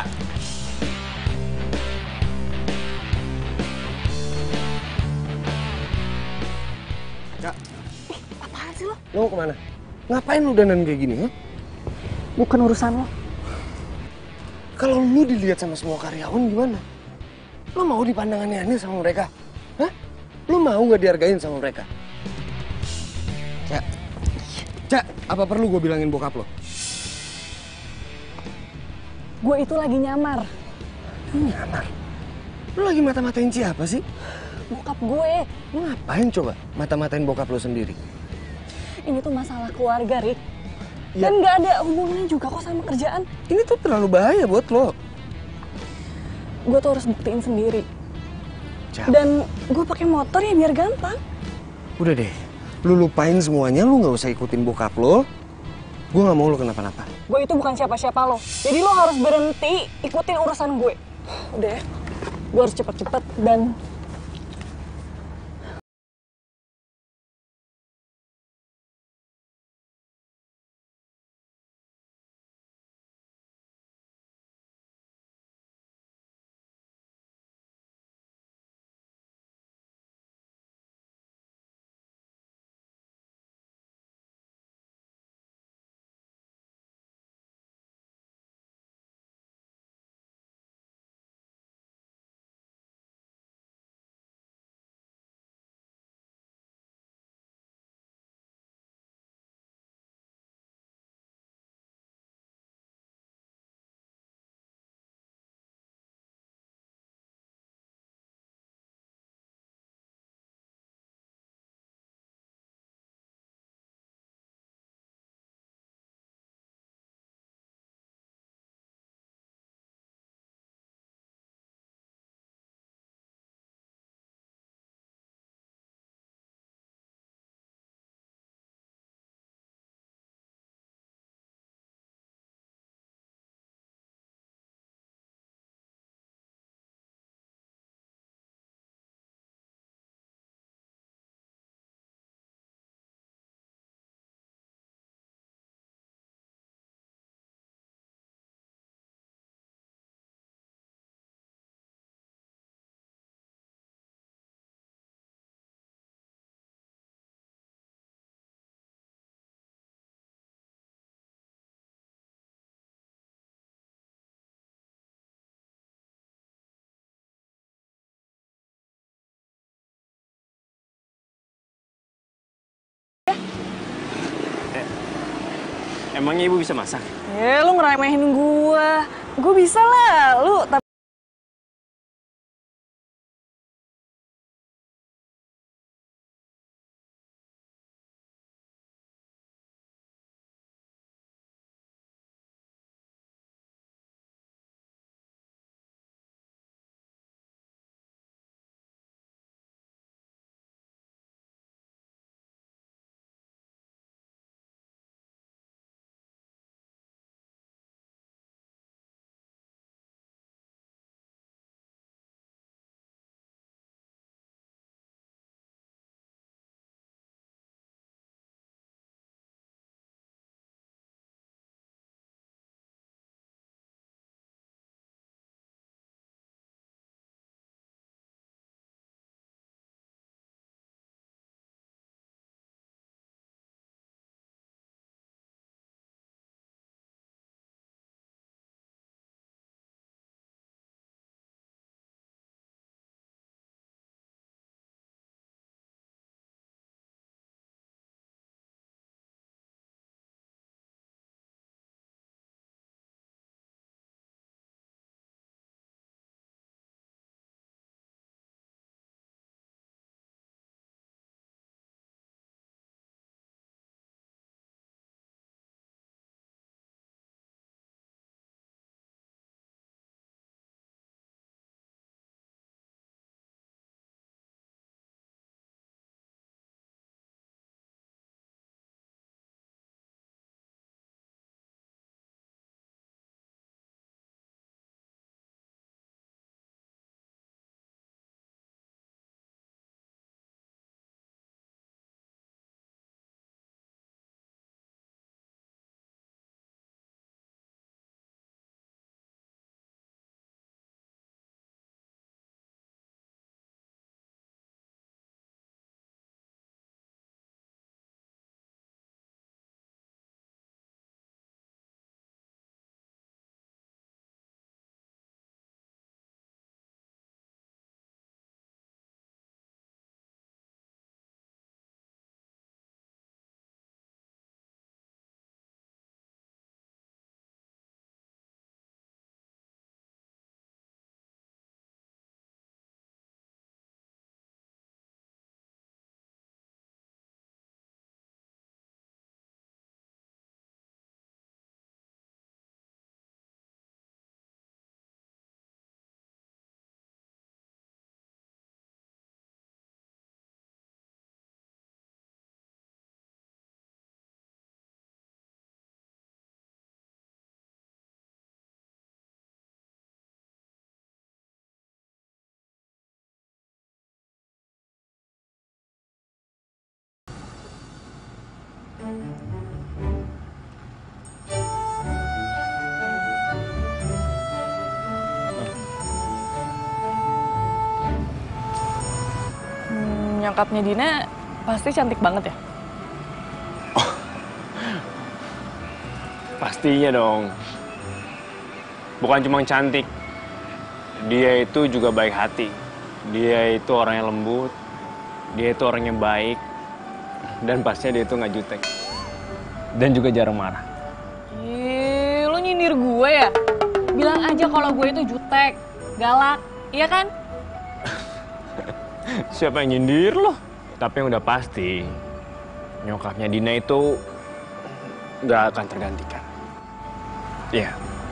Cak. Apaan sih lo? Lo mau kemana? Ngapain lu dandan kayak gini, ha? Bukan urusan lo. Kalau lu dilihat sama semua karyawan gimana? Lu mau dipandang aneh-aneh sama mereka? Hah? Lu mau nggak dihargain sama mereka? Cak, Cak, apa perlu gue bilangin bokap lo? Gue itu lagi nyamar. Nyamar? Lu lagi mata-matain siapa sih? Bokap gue. Lu ngapain coba mata-matain bokap lo sendiri? Ini tuh masalah keluarga, Rick. Ya. Dan nggak ada hubungannya juga kok sama kerjaan. Ini tuh terlalu bahaya buat lo. Gue tuh harus buktiin sendiri. Cak. Dan gue pakai motor ya biar gampang. Udah deh, lu lupain semuanya, lu nggak usah ikutin bokap lo. Gue nggak mau lo kenapa-napa. Gue itu bukan siapa-siapa lo. Jadi lo harus berhenti ikutin urusan gue. Udah ya, gue harus cepet-cepet dan Emangnya ibu bisa masak? lu ngeremehin gue. Gue bisa lah, lu Nyokapnya Dina pasti cantik banget ya? Pastinya dong. Bukan cuma cantik, dia itu juga baik hati. Dia itu orang yang lembut, dia itu orang yang baik, dan pastinya dia itu nggak jutek. Dan juga jarang marah. Ih, lu nyindir gue ya? Bilang aja kalau gue itu jutek, galak, iya kan? Siapa yang nyindir loh? Tapi yang udah pasti, nyokapnya Dina itu nggak akan tergantikan. Iya.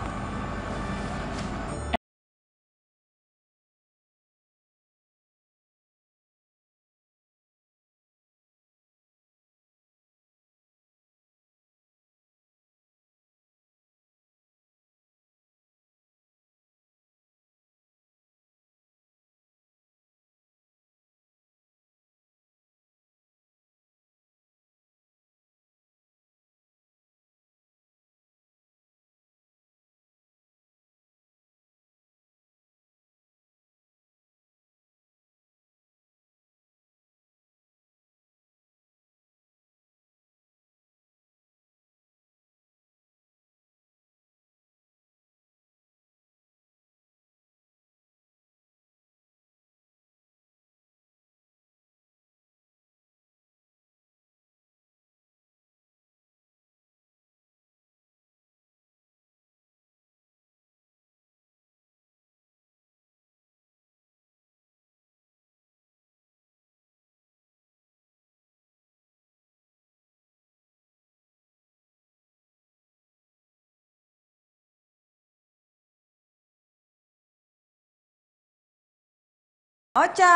Ocha.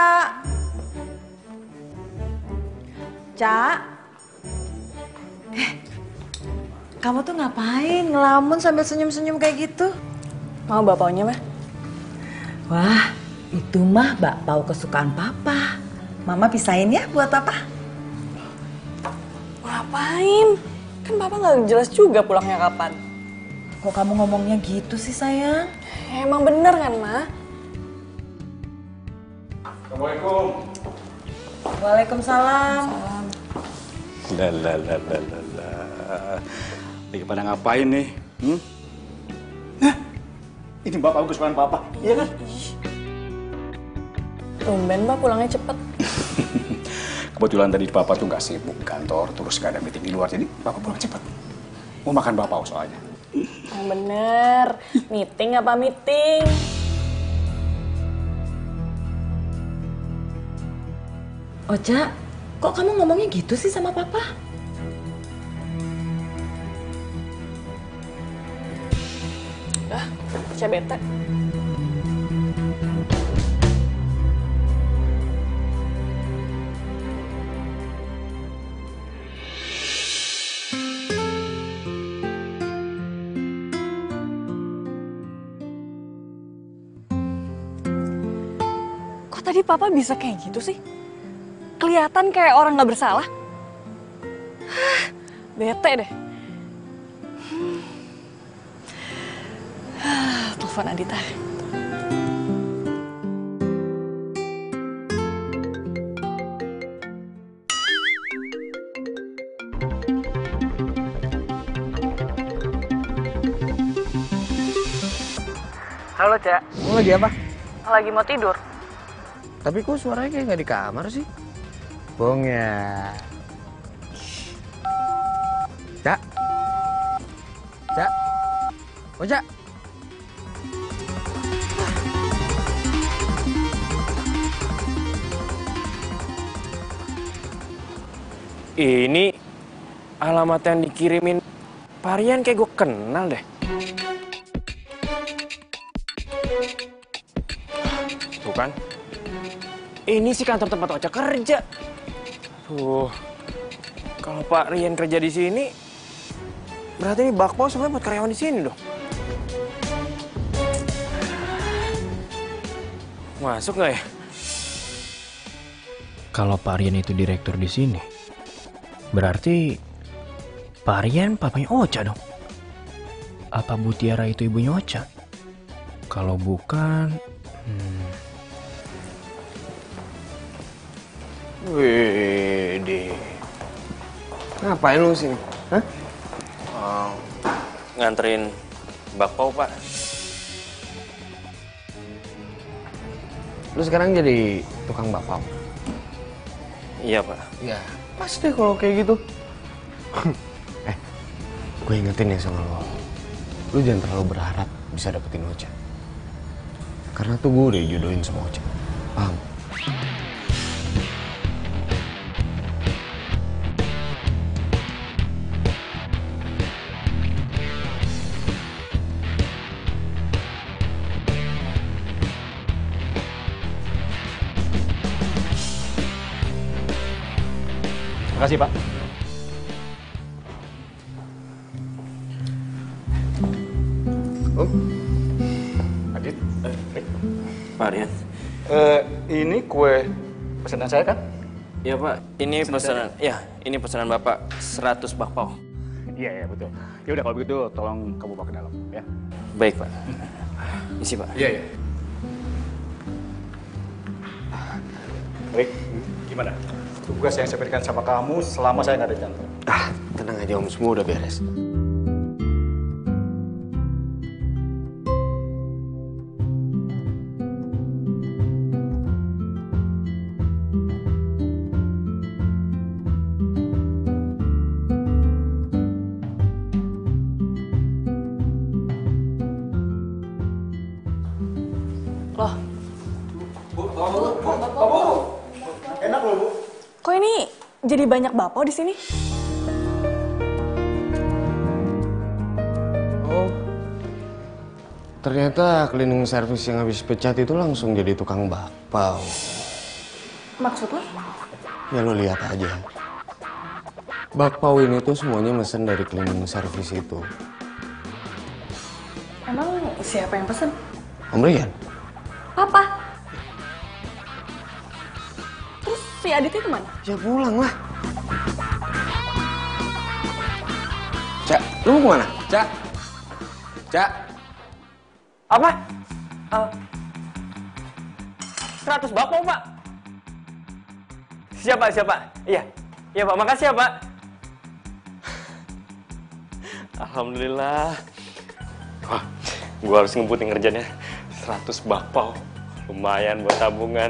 Ca. Kamu tuh ngapain ngelamun sambil senyum-senyum kayak gitu? Mau bapaunya mah? Wah, itu mah bakpao kesukaan Papa. Mama pisahin ya buat Papa. Ngapain? Kan Papa nggak jelas juga pulangnya kapan. Kok kamu ngomongnya gitu sih sayang? Ya, emang bener kan, Ma? Assalamualaikum. Waalaikumsalam. Lah. Lagi pada ngapain nih? Nah, ini bapak kesukaan papa, iya kan? Tumben, Pak, pulangnya cepet. Kebetulan tadi papa tuh nggak sibuk di kantor, terus nggak ada meeting di luar, jadi papa pulang cepet. Mau makan bapak soalnya. Yang bener. Meeting apa meeting? Ocha, kok kamu ngomongnya gitu sih sama Papa? Udah, Ocha bete. Kok tadi Papa bisa kayak gitu sih? Kelihatan kayak orang nggak bersalah. Bete deh. Telepon Adita. Halo, Cak. Kamu lagi apa? Lagi mau tidur. Tapi kok suaranya kayak nggak di kamar sih? Bohong ya. Cak. Cak. Oh, Cak. Ini alamat yang dikirimin Parian kayak gue kenal deh. Tuh kan. Ini sih kantor tempat Ocha kerja. Tuh. Kalau Pak Rian kerja di sini, berarti ini bakpao sebenarnya buat karyawan di sini dong. Masuk nggak ya? Kalau Pak Rian itu direktur di sini, berarti Pak Aryan papanya Ocha dong. Apa Bu Tiara itu ibunya Ocha? Kalau bukan... Wede. Ngapain lu sini? Hah? Nganterin bakpao, Pak. Lu sekarang jadi tukang bakpao? Iya, Pak. Ya, pas deh kalau kayak gitu. Gue ingetin ya sama lo. Lu jangan terlalu berharap bisa dapetin Ocha. Karena tuh gue udah dijodohin sama Ocha. Paham? Terima kasih, Pak. Adit, Rick. Pak Aryan. Ini kue pesanan saya kan? Iya, Pak. Ini pesanan. Ya, ini pesanan Bapak 100 bakpao. Iya, betul. Ya udah kalau begitu tolong kamu bawa ke dalam ya. Baik, Pak. Isi, Pak. Iya. Rick, gimana? Tugas yang saya berikan sama kamu selama saya nggak ada di kantor. Tenang aja Om, semua udah beres. Enak loh, Bu. Kok ini jadi banyak bakpao di sini? Oh, ternyata cleaning service yang habis pecat itu langsung jadi tukang bakpao. Maksud lo? Ya lo lihat aja. Bakpao ini tuh semuanya mesen dari cleaning service itu. Emang siapa yang pesen? Om Rian? Papa. Terus si Aditnya kemana? Ya pulang lah. Cak, lu mau kemana? Cak? Cak? Apa? 100 bakpao, Pak. Siapa? Iya, Pak. Makasih ya, Pak. Alhamdulillah. Wah, gua harus ngebutin kerjanya. 100 bakpao. Lumayan buat tabungan.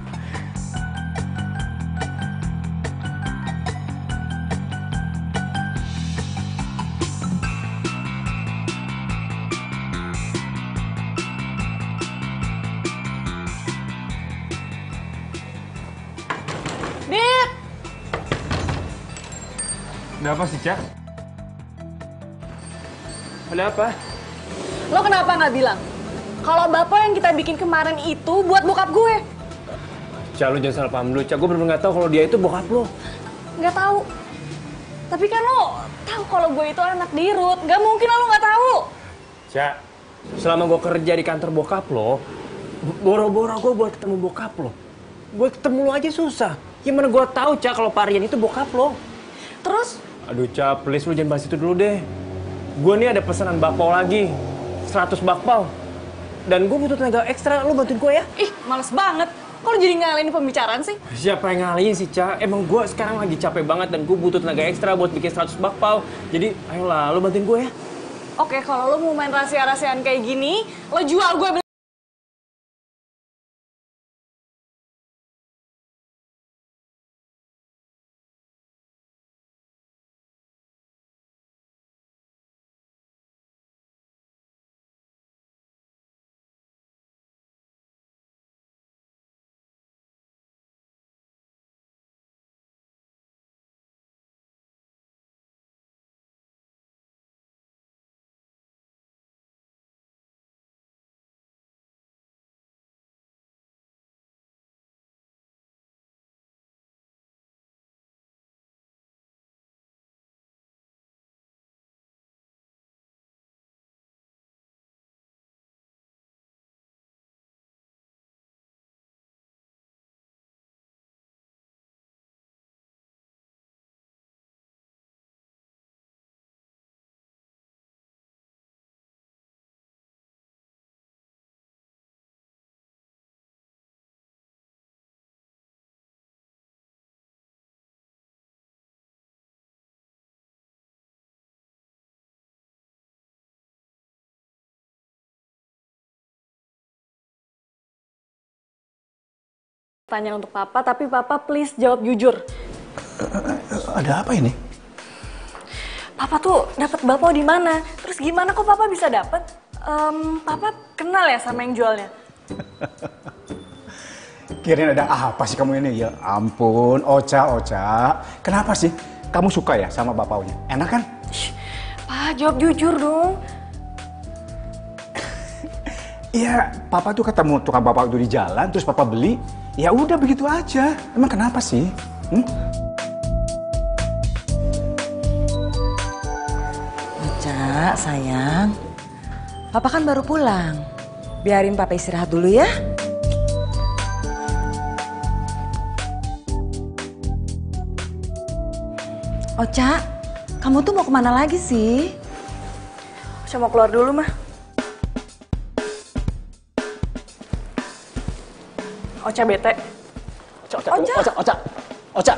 Dit! Ada apa sih, Cak? Ada apa? Lo kenapa nggak bilang? Kalau bakpao yang kita bikin kemarin itu buat bokap gue. Cak, lu jangan salah paham dulu, Cak. Gue bener-bener nggak tahu kalau dia itu bokap lo. Nggak tahu. Tapi kan lo tahu kalau gue itu anak dirut. Nggak mungkin lo nggak tahu. Cak, selama gue kerja di kantor bokap lo, boro-boro gue buat ketemu bokap lo. Gue ketemu lo aja susah. Gimana gue tahu, Cak, kalau Pak Aryan itu bokap lo? Terus? Aduh, Cak, please lu jangan bahas itu dulu deh. Gue nih ada pesanan bakpao lagi. 100 bakpao. Dan gue butuh tenaga ekstra, lu bantuin gue ya? Ih, males banget. Kok lo jadi ngalahin pembicaraan sih? Siapa yang ngalihin sih, Cak? Emang gue sekarang lagi capek banget dan gue butuh tenaga ekstra buat bikin 100 bakpao. Jadi, ayolah, lu bantuin gue ya. Oke, kalau lo mau main rahasia-rahasiaan kayak gini, lo jual gue Tanya untuk papa, tapi papa please jawab jujur. Ada apa ini? Papa tuh dapat bakpao di mana? Terus gimana kok papa bisa dapat? Papa kenal ya sama yang jualnya? Kirain ada apa sih kamu ini? Ya ampun, Ocha. Kenapa sih kamu suka ya sama bakpaonya? Enak kan? Pak, jawab jujur dong. Iya, papa tuh ketemu tukang bakpao itu di jalan, terus papa beli. Ya udah begitu aja. Emang kenapa sih? Ocha, sayang. Papa kan baru pulang. Biarin papa istirahat dulu ya. Ocha, kamu tuh mau kemana lagi sih? Saya mau keluar dulu, mah. Ocha bete. Ocha.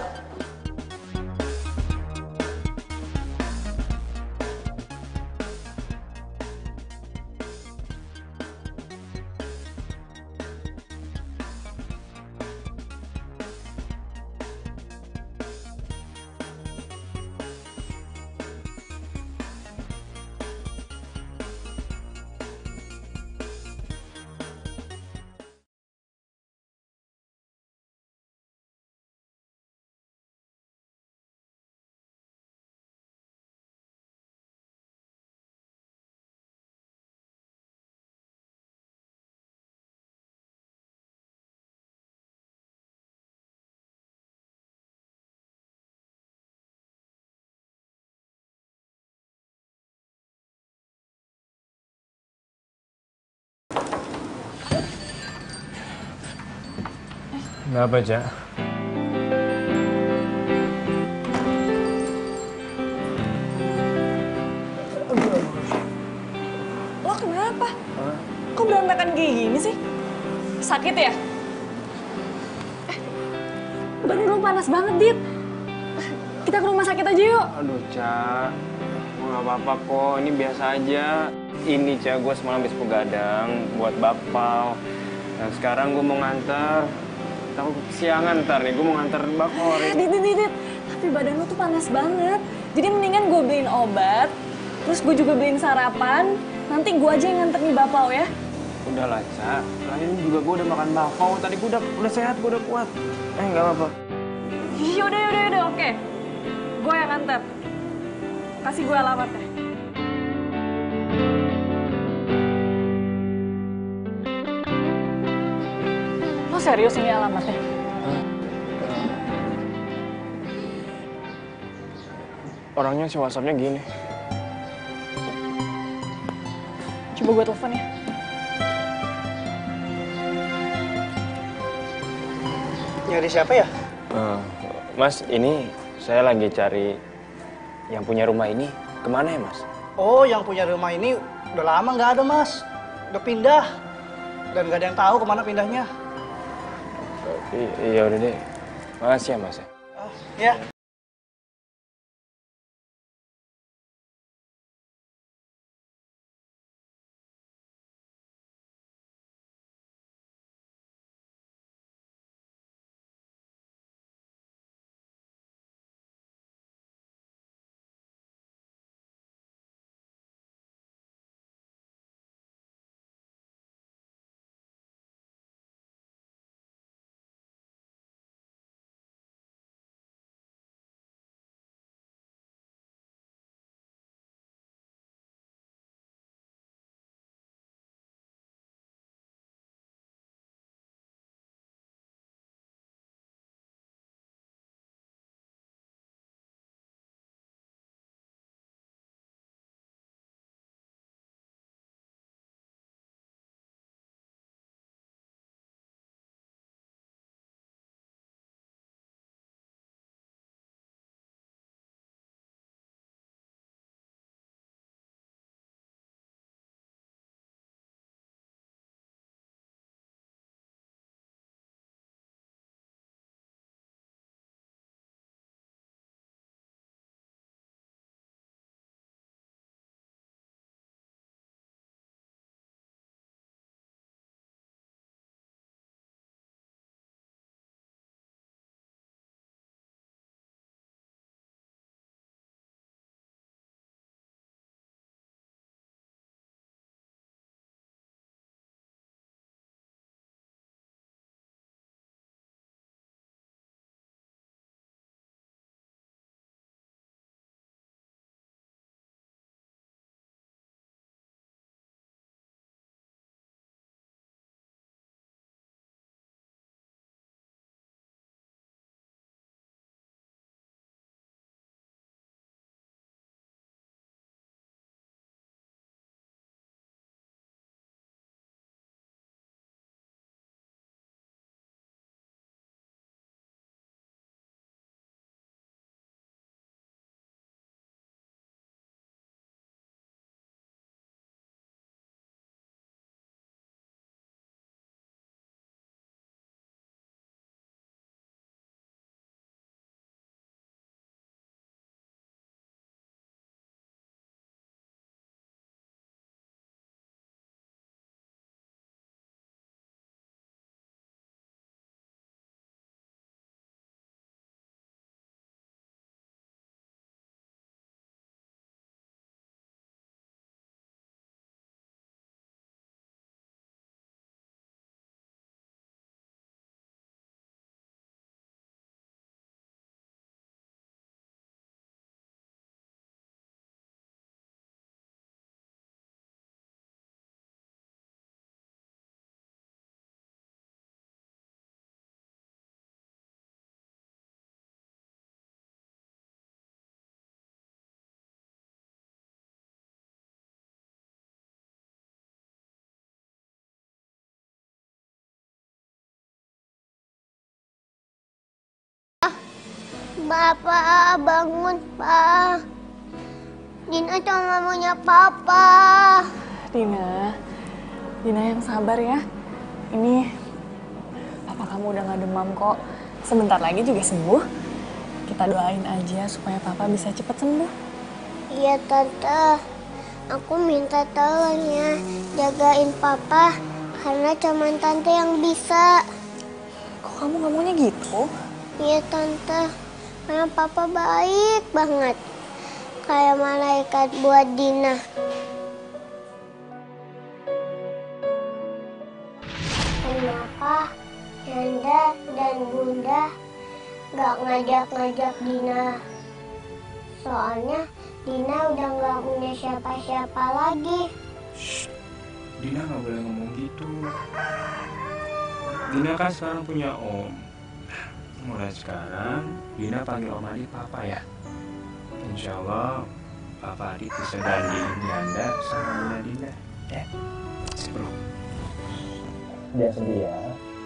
Kenapa, Cak? Lo kenapa? Kok berantakan kayak gini sih? Sakit ya? Badan lo panas banget, Dit. Kita ke rumah sakit aja yuk. Aduh, Cak. Nggak apa-apa kok, ini biasa aja. Ini, Cak, gue semalam habis begadang buat bakpao. Dan sekarang gue mau nganter. Takut kesiangan ntar nih, gue mau nganter bakpao. Dit. Tapi badan lo tuh panas banget. Jadi mendingan gue beliin obat, terus gue juga beliin sarapan. Nanti gue aja yang nganter nih bakpao ya. Udah lah, Cak. Lain juga gue udah makan bakpao. Tadi gue udah sehat, gue udah kuat. Nggak apa-apa. Yaudah, oke. Gue yang nganter. Kasih gue alamatnya. Lo serius ini alamatnya? Orangnya si WhatsApp-nya gini. Coba gue telepon ya. Nyari siapa ya? Mas, ini saya lagi cari yang punya rumah ini. Kemana ya, Mas? Oh, yang punya rumah ini udah lama nggak ada, Mas. Udah pindah. Dan nggak ada yang tahu kemana pindahnya. Iya udah deh. Makasih ya, Mas. Ya. Bapak, bangun, Pak. Dina cuma maunya Papa. Dina yang sabar ya. Ini papa kamu udah gak demam kok. Sebentar lagi juga sembuh. Kita doain aja supaya papa bisa cepet sembuh. Iya, Tante. Aku minta tolong ya, jagain Papa. Karena cuma Tante yang bisa. Kok kamu ngomongnya gitu? Iya, Tante. Karena Papa baik banget. Kayak malaikat buat Dina. Kenapa Yanda dan Bunda gak ngajak-ngajak Dina? Soalnya Dina udah gak punya siapa-siapa lagi. Shh, Dina nggak boleh ngomong gitu. Dina kan sekarang punya om. Mulai sekarang Dina panggil Om Adit Papa ya. Insya Allah Papa Adit bisa gantiin Yanda sama Bunda Dina. Ya, bro. Jangan sedih ya.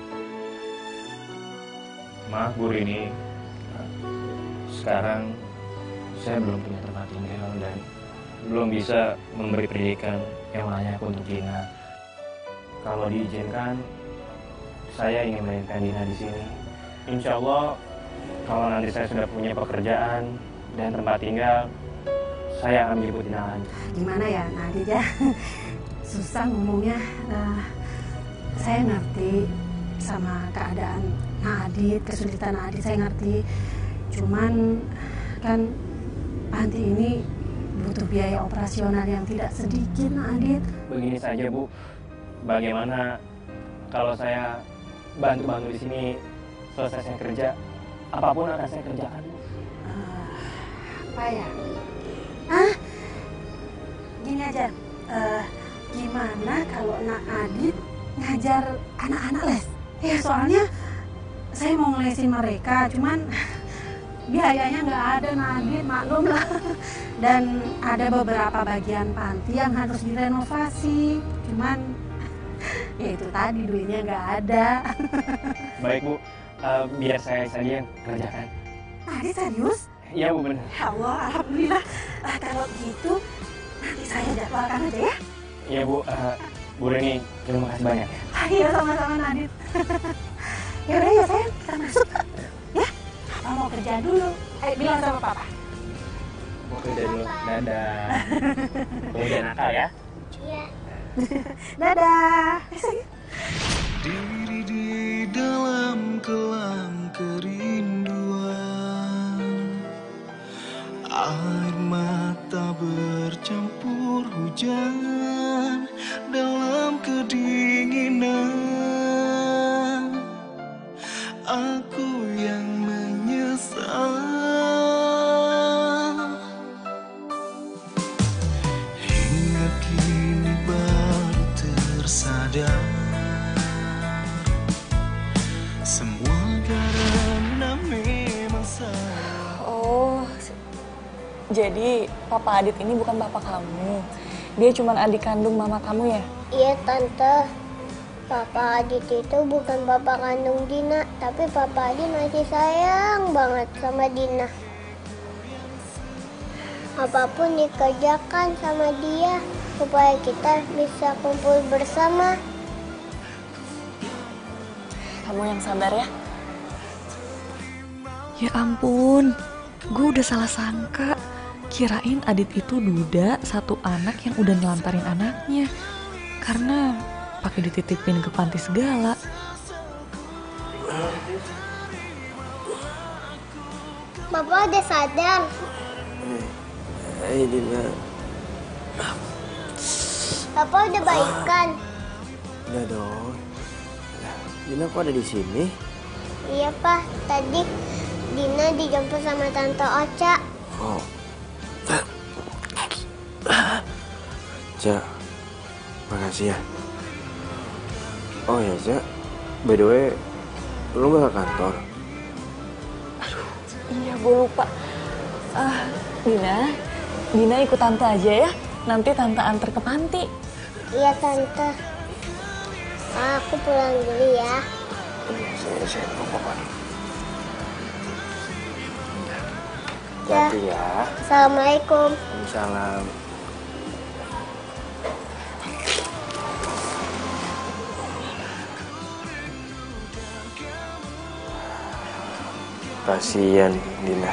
Maaf Bu Rini, sekarang saya belum punya tempat tinggal dan belum bisa memberi pendidikan yang layak untuk Dina. Kalau diizinkan, saya ingin melahirkan Dina di sini. Insya Allah, kalau nanti saya sudah punya pekerjaan dan tempat tinggal, saya akan menjemput Dina lagi. Gimana ya, Nadit ya? Susah ngomongnya. Saya ngerti sama keadaan Nadit, kesulitan Nadit, saya ngerti. Cuman kan panti ini butuh biaya operasional yang tidak sedikit, Nadit. Begini saja Bu, bagaimana kalau saya bantu-bantu di sini selesai saya kerja, apapun akan saya kerjakan Bu. Apa ya? Gini aja, gimana kalau Nak Adit ngajar anak-anak les? Ya soalnya saya mau ngelesin mereka, cuman biayanya nggak ada, Nadit, maklum lah. Dan ada beberapa bagian panti yang harus direnovasi, cuman ya itu tadi duitnya nggak ada. Baik Bu, biar saya saja yang kerjakan. Nadit serius? Iya Bu, benar. Ya Allah, alhamdulillah. Kalau gitu nanti saya jadwalkan aja ya. Iya Bu, Bu Reni, terima kasih banyak ya. Iya sama-sama, Nadit. Ya udah ya sayang, kita masuk. Ya, Papa mau kerja dulu. Ayo bilang sama Papa. Mau kerja dulu. Dadah. Kamu jangan nakal ya. Iya. Dadah. Diri di dalam kelam kerinduan, air mata bercampur hujan dalam kedinginan. Aku yang menyesal hingga kini baru tersadar. Semua karena memang salah. Oh, jadi Papa Adit ini bukan bapak kamu. Dia cuma adik kandung mama kamu ya? Iya, Tante. Papa Adit itu bukan bapak kandung Dina, tapi Papa Adit masih sayang banget sama Dina. Apapun dikerjakan sama dia supaya kita bisa kumpul bersama. Kamu yang sabar ya. Ya ampun, gue udah salah sangka. Kirain Adit itu duda satu anak yang udah nelantarin anaknya. Karena pakai dititipin ke panti segala. Bapak udah sadar. Hai Dina. Bapak udah baikan. Udah dong. Dina kok ada di sini? Iya, Pak. Tadi Dina dijemput sama Tante Ocha. Oh. Cak, makasih ya. Oh ya, Cak. By the way, lu gak ke kantor? Iya, gue lupa. Dina ikut Tante aja ya. Nanti Tante antar ke panti. Iya, Tante. Aku pulang dulu ya. Saya lupa. Hati ya. Assalamualaikum. Waalaikumsalam. Kasian Dina.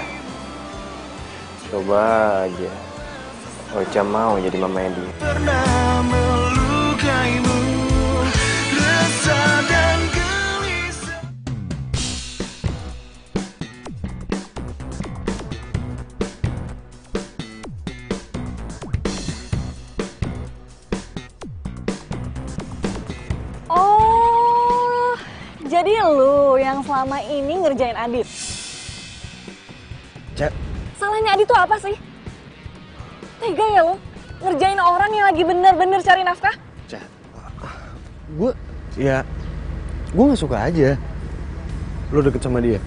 Coba aja Ocha mau jadi mamanya dia. Pernah melukaimu, resah dan gelisah. Oh, jadi lu yang selama ini ngerjain Adit? Cak. Salahnya Adit tuh apa sih? Tega ya lo, ngerjain orang yang lagi bener-bener cari nafkah? Cak, gue gak suka aja lo deket sama dia.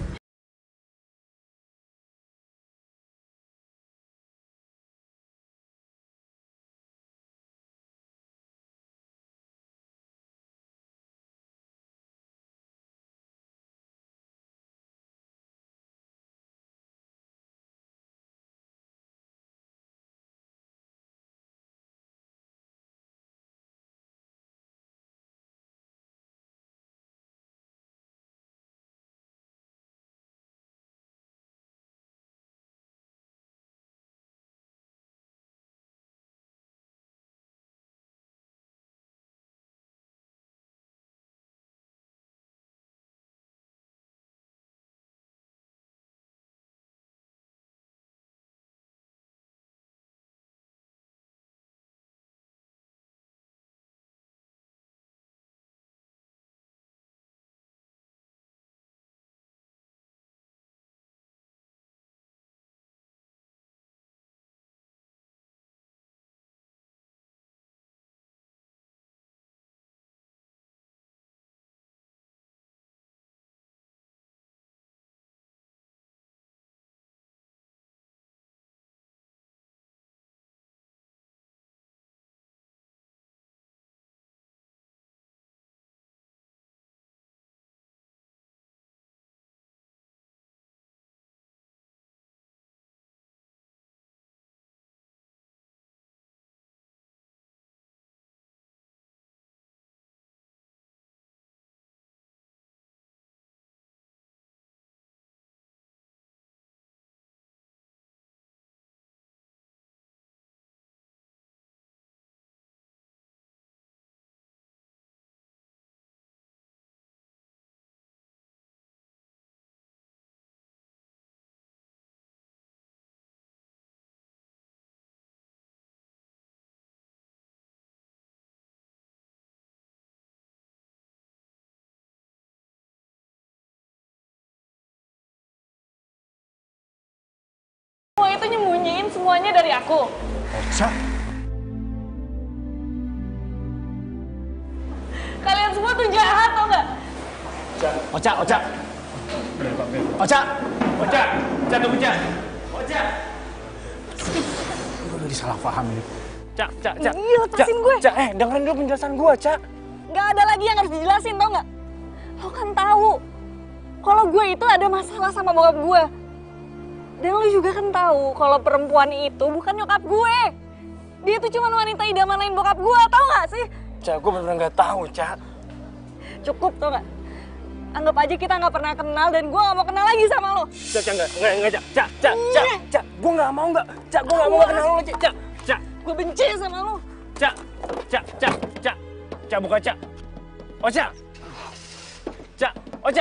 Lo itu nyembunyiin semuanya dari aku. Ocha. Kalian semua tuh jahat, tau gak? Ocha. Ocha, tunggu Ocha. Ocha. Gue udah disalah paham ini. Cak. Iya, lepasin gue. Cak, dengerin dulu penjelasan gue, Cak. Gak ada lagi yang harus dijelasin, tau gak? Lo kan tahu kalau gue itu ada masalah sama bokap gue. Dan lo juga kan tahu kalau perempuan itu bukan nyokap gue. Dia tuh cuma wanita idaman lain bokap gue, tau gak sih? Cak, gue bener-bener gak tahu, Cak. Cukup, tau gak? Anggap aja kita gak pernah kenal dan gue gak mau kenal lagi sama lo. Cak, enggak, Cak. Gue gak mau, Cak, gue gak mau kenal lo, Cak. Gue benci sama lo. Cak, buka, Cak. Ocha. Cak.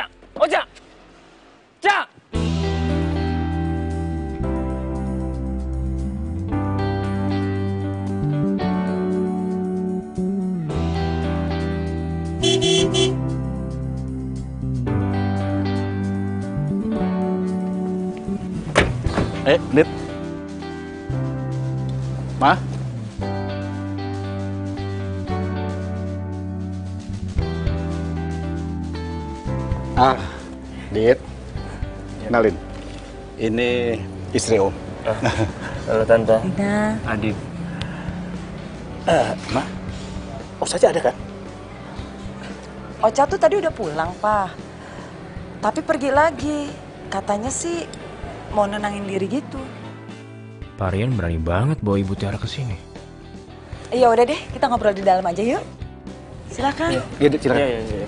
Dit. Ma? Dit. Kenalin. Ini istri Om. Halo, Tante. Dina. Adit. Ma? Ocha aja ada kan? Ocha tuh tadi udah pulang, Pak. Tapi pergi lagi. Katanya sih mau nenangin diri gitu. Pak Rian berani banget bawa Ibu Tiara ke sini. Iya udah deh, kita ngobrol di dalam aja yuk. Silakan. Iya, silakan. Iya.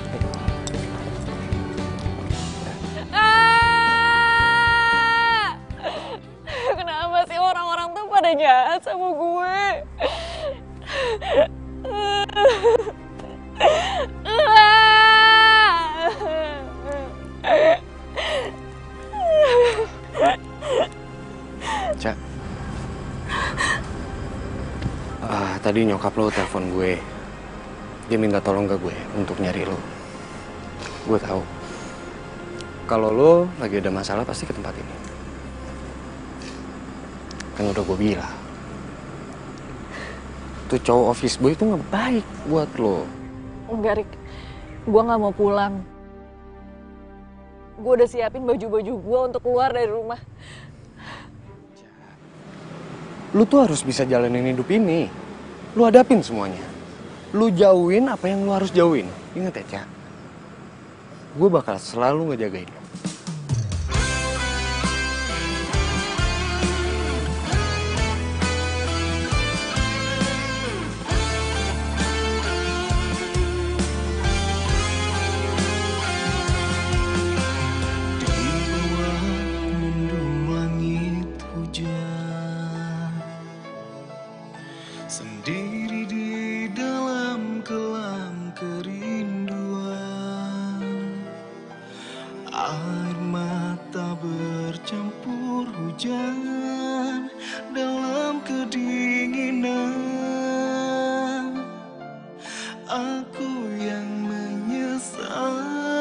Kenapa sih orang-orang tuh pada jahat sama gue? Cak. Tadi nyokap lo telepon gue. Dia minta tolong ke gue untuk nyari lo. Gue tahu. Kalau lo lagi ada masalah pasti ke tempat ini. Kan udah gue bilang. Tuh cowok office boy itu nggak baik buat lo. Enggak, Rik. Gue nggak mau pulang. Gue udah siapin baju-baju gue untuk keluar dari rumah. Lu tuh harus bisa jalanin hidup ini. Lu hadapin semuanya. Lu jauhin apa yang lu harus jauhin. Ingat ya, Cak. Gue bakal selalu ngejagain lu. Sendiri di dalam kelam kerinduan, air mata bercampur hujan dalam kedinginan. Aku yang menyesal.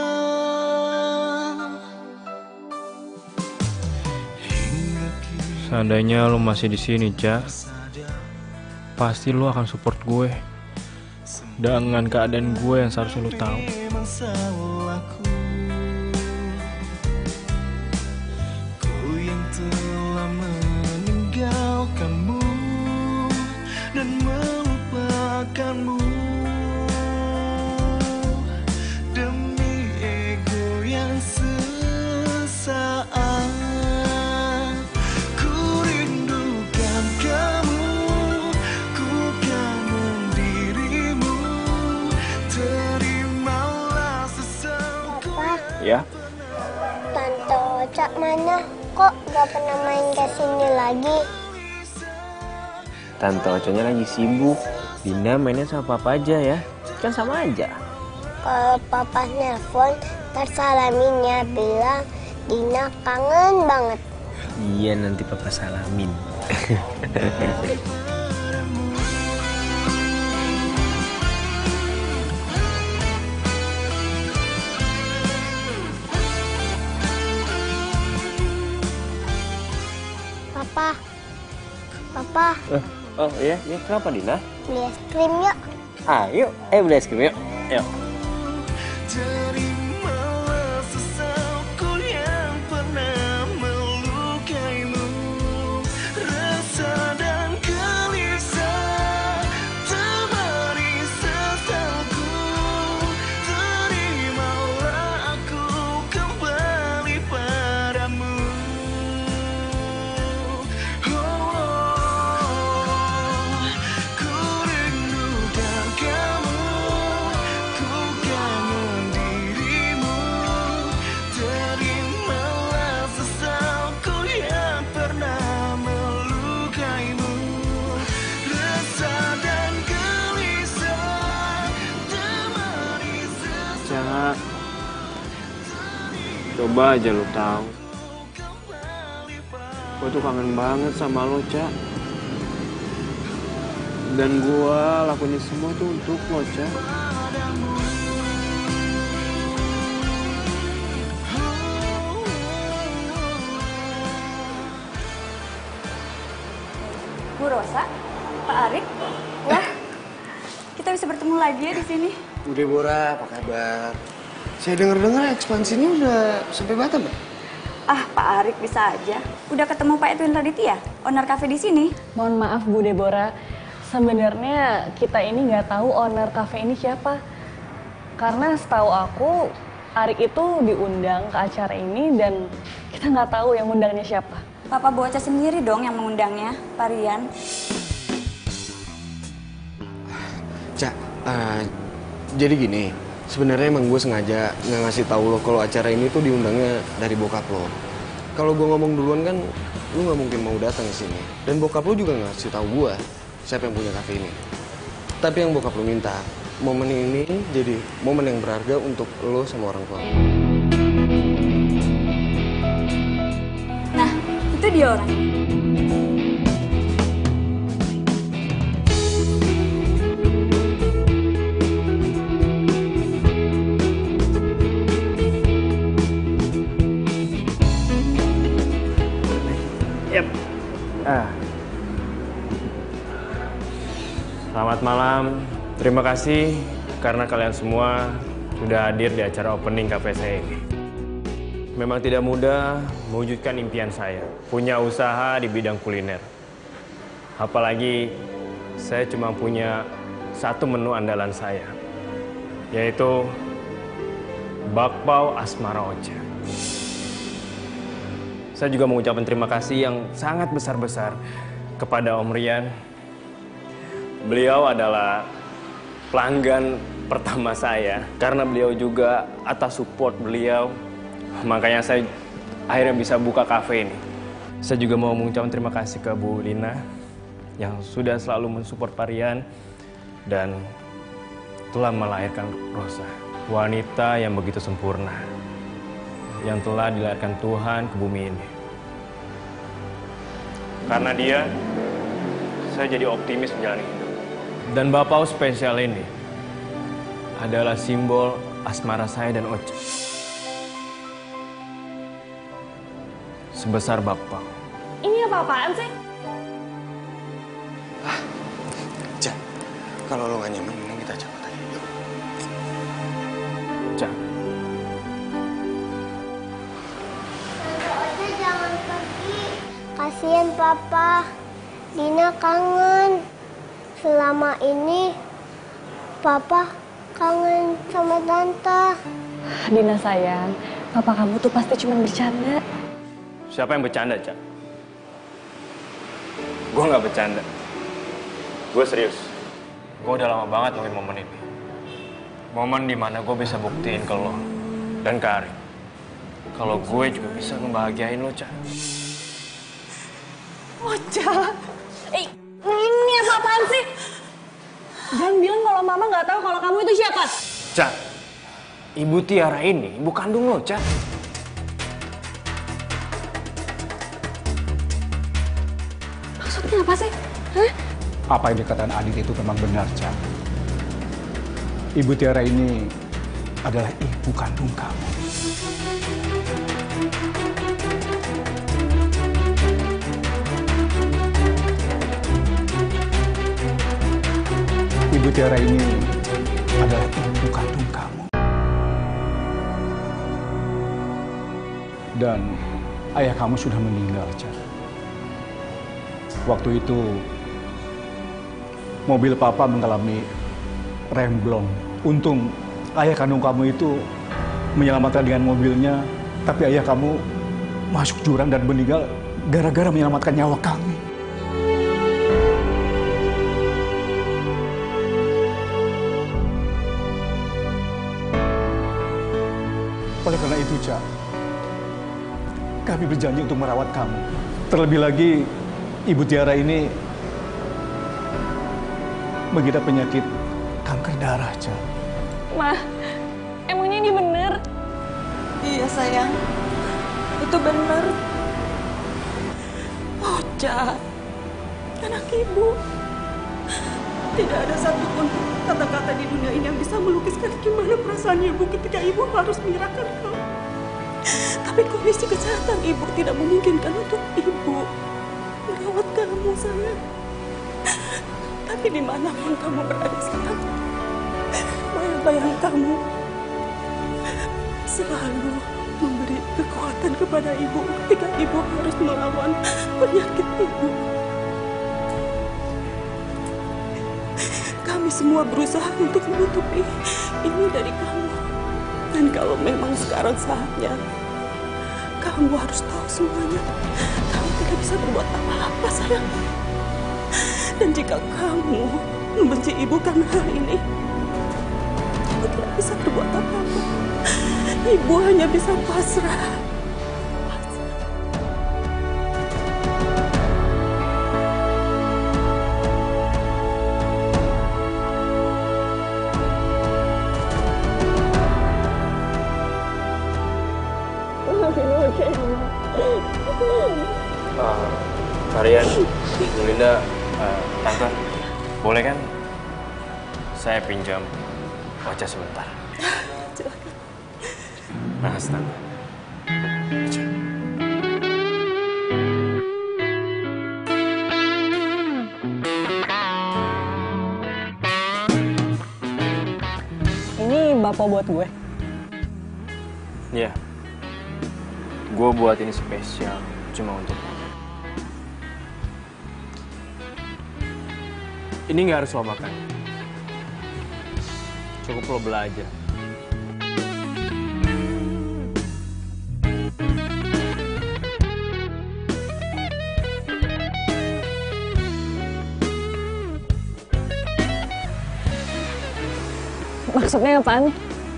Seandainya lo masih di sini, Cak, pasti lo akan support gue dengan keadaan gue yang seharusnya lo tahu. Memang salahku, ku yang telah meninggalkanmu dan melupakanmu demi ego yang sesaat. Ya? Tante Ocha mana? Kok gak pernah main ke sini lagi? Tante Oconya lagi sibuk. Dina mainnya sama papa aja ya. Kan sama aja. Kalau papa nelpon, tersalamin ya, bilang Dina kangen banget. Iya, nanti papa salamin. Papa. Oh iya, kenapa Dina? Beli es krim yuk. Ayo, beli es krim yuk. Yuk. Terimalah sesalku yang pernah melukaimu. Rasa dan gelisah temani sesalku. Terimalah aku kembali padamu. Coba aja lo tahu. Gue tuh kangen banget sama lo, Cak. Dan gue lakuin semua tuh untuk lo, Cak. Bu Rosa, Pak Arik, wah, kita bisa bertemu lagi ya di sini. Bu Deborah, apa kabar? Saya dengar-dengar ekspansinya udah sampai Batam, Pak. Ah, Pak Arik bisa aja. Udah ketemu Pak Edwin Raditya, owner cafe di sini. Mohon maaf Bu Deborah, sebenarnya kita ini nggak tahu owner cafe ini siapa. Karena setahu aku Arik itu diundang ke acara ini dan kita nggak tahu yang undangnya siapa. Papa Bocah sendiri dong yang mengundangnya, Pak Rian. Cak, jadi gini, sebenarnya emang gue sengaja nggak ngasih tahu lo kalau acara ini tuh diundangnya dari bokap lo. Kalau gue ngomong duluan kan, lo nggak mungkin mau datang ke sini. Dan bokap lo juga nggak ngasih tahu gue siapa yang punya kafe ini. Tapi yang bokap lo minta, momen ini jadi momen yang berharga untuk lo sama orang tua. Nah, itu dia orang. Yap. Selamat malam. Terima kasih karena kalian semua sudah hadir di acara opening kafe saya ini. Memang tidak mudah mewujudkan impian saya, punya usaha di bidang kuliner. Apalagi saya cuma punya satu menu andalan saya, yaitu bakpao asmara Ocha. Saya juga mengucapkan terima kasih yang sangat besar-besar kepada Om Rian. Beliau adalah pelanggan pertama saya. Karena beliau juga atas support beliau, makanya saya akhirnya bisa buka kafe ini. Saya juga mau mengucapkan terima kasih ke Bu Lina yang sudah selalu mensupport Pak Rian dan telah melahirkan Rosa, wanita yang begitu sempurna, yang telah dilahirkan Tuhan ke bumi ini. Karena dia, saya jadi optimis menjalani hidup. Dan bakpao spesial ini adalah simbol asmara saya dan Ocha. Sebesar bakpao. Ini apa-apaan sih? Cak, kalau lo gak nyaman, mending kita cabut aja. Yuk. Cak. Ocha jangan pergi. Kasihan Papa. Dina kangen. Selama ini Papa kangen sama Tante. Dina sayang, papa kamu tuh pasti cuma bercanda. Siapa yang bercanda, Cak? Gue nggak bercanda. Gue serius. Gue udah lama banget nungguin momen ini. Momen dimana gue bisa buktiin ke lo dan ke Arik kalau gue juga bisa ngebahagiain lo, Cak. Ocha, ini apa-apaan sih? Jangan bilang kalau mama nggak tahu kalau kamu itu siapa. Cak, Ibu Tiara ini ibu kandung lo, Cak. Maksudnya apa sih? Hah? Apa yang dikatakan Adit itu memang benar, Cak. Ibu Tiara ini adalah ibu kandung kamu. Ibu Tiara ini adalah ibu kandung kamu. Dan ayah kamu sudah meninggal, Cak. Waktu itu mobil papa mengalami remblong. Untung ayah kandung kamu itu menyelamatkan dengan mobilnya, tapi ayah kamu masuk jurang dan meninggal gara-gara menyelamatkan nyawa kami. Oleh karena itu, Cak, kami berjanji untuk merawat kamu. Terlebih lagi, Ibu Tiara ini mengidap penyakit kanker darah, Cak. Ma, emangnya ini bener? Iya sayang, itu benar. Ocha, anak ibu. Tidak ada satupun kata-kata di dunia ini yang bisa melukiskan gimana perasaan ibu ketika ibu harus menyerahkan kamu. Tapi kondisi kesehatan ibu tidak memungkinkan untuk ibu merawat kamu, sayang. Tapi dimanapun kamu berada sekarang, bayang-bayang kamu selalu memberi kekuatan kepada ibu ketika ibu harus melawan penyakit ibu. Kami semua berusaha untuk menutupi ini dari kamu. Dan kalau memang sekarang saatnya, kamu harus tahu semuanya. Kamu tidak bisa berbuat apa-apa, sayang. Dan jika kamu membenci ibu karena hal ini, kamu tidak bisa berbuat apa-apa. Ibu hanya bisa pasrah. Marian, Bu Linda, Tante, boleh kan saya pinjam wajah sebentar? Silakan. Nah, Tante. Ini bapak buat gue. Iya. Gue buat ini spesial cuma untuk lo. Ini nggak harus lo makan. Cukup lo belajar. Maksudnya apaan?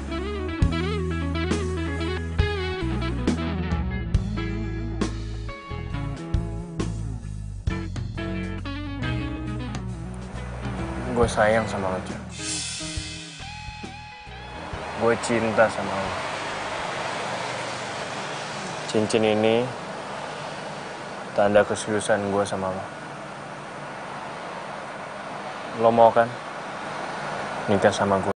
Gue sayang sama lo, Jon. Gue cinta sama lo. Cincin ini tanda keseriusan gue sama lo. Lo mau kan nikah sama gue?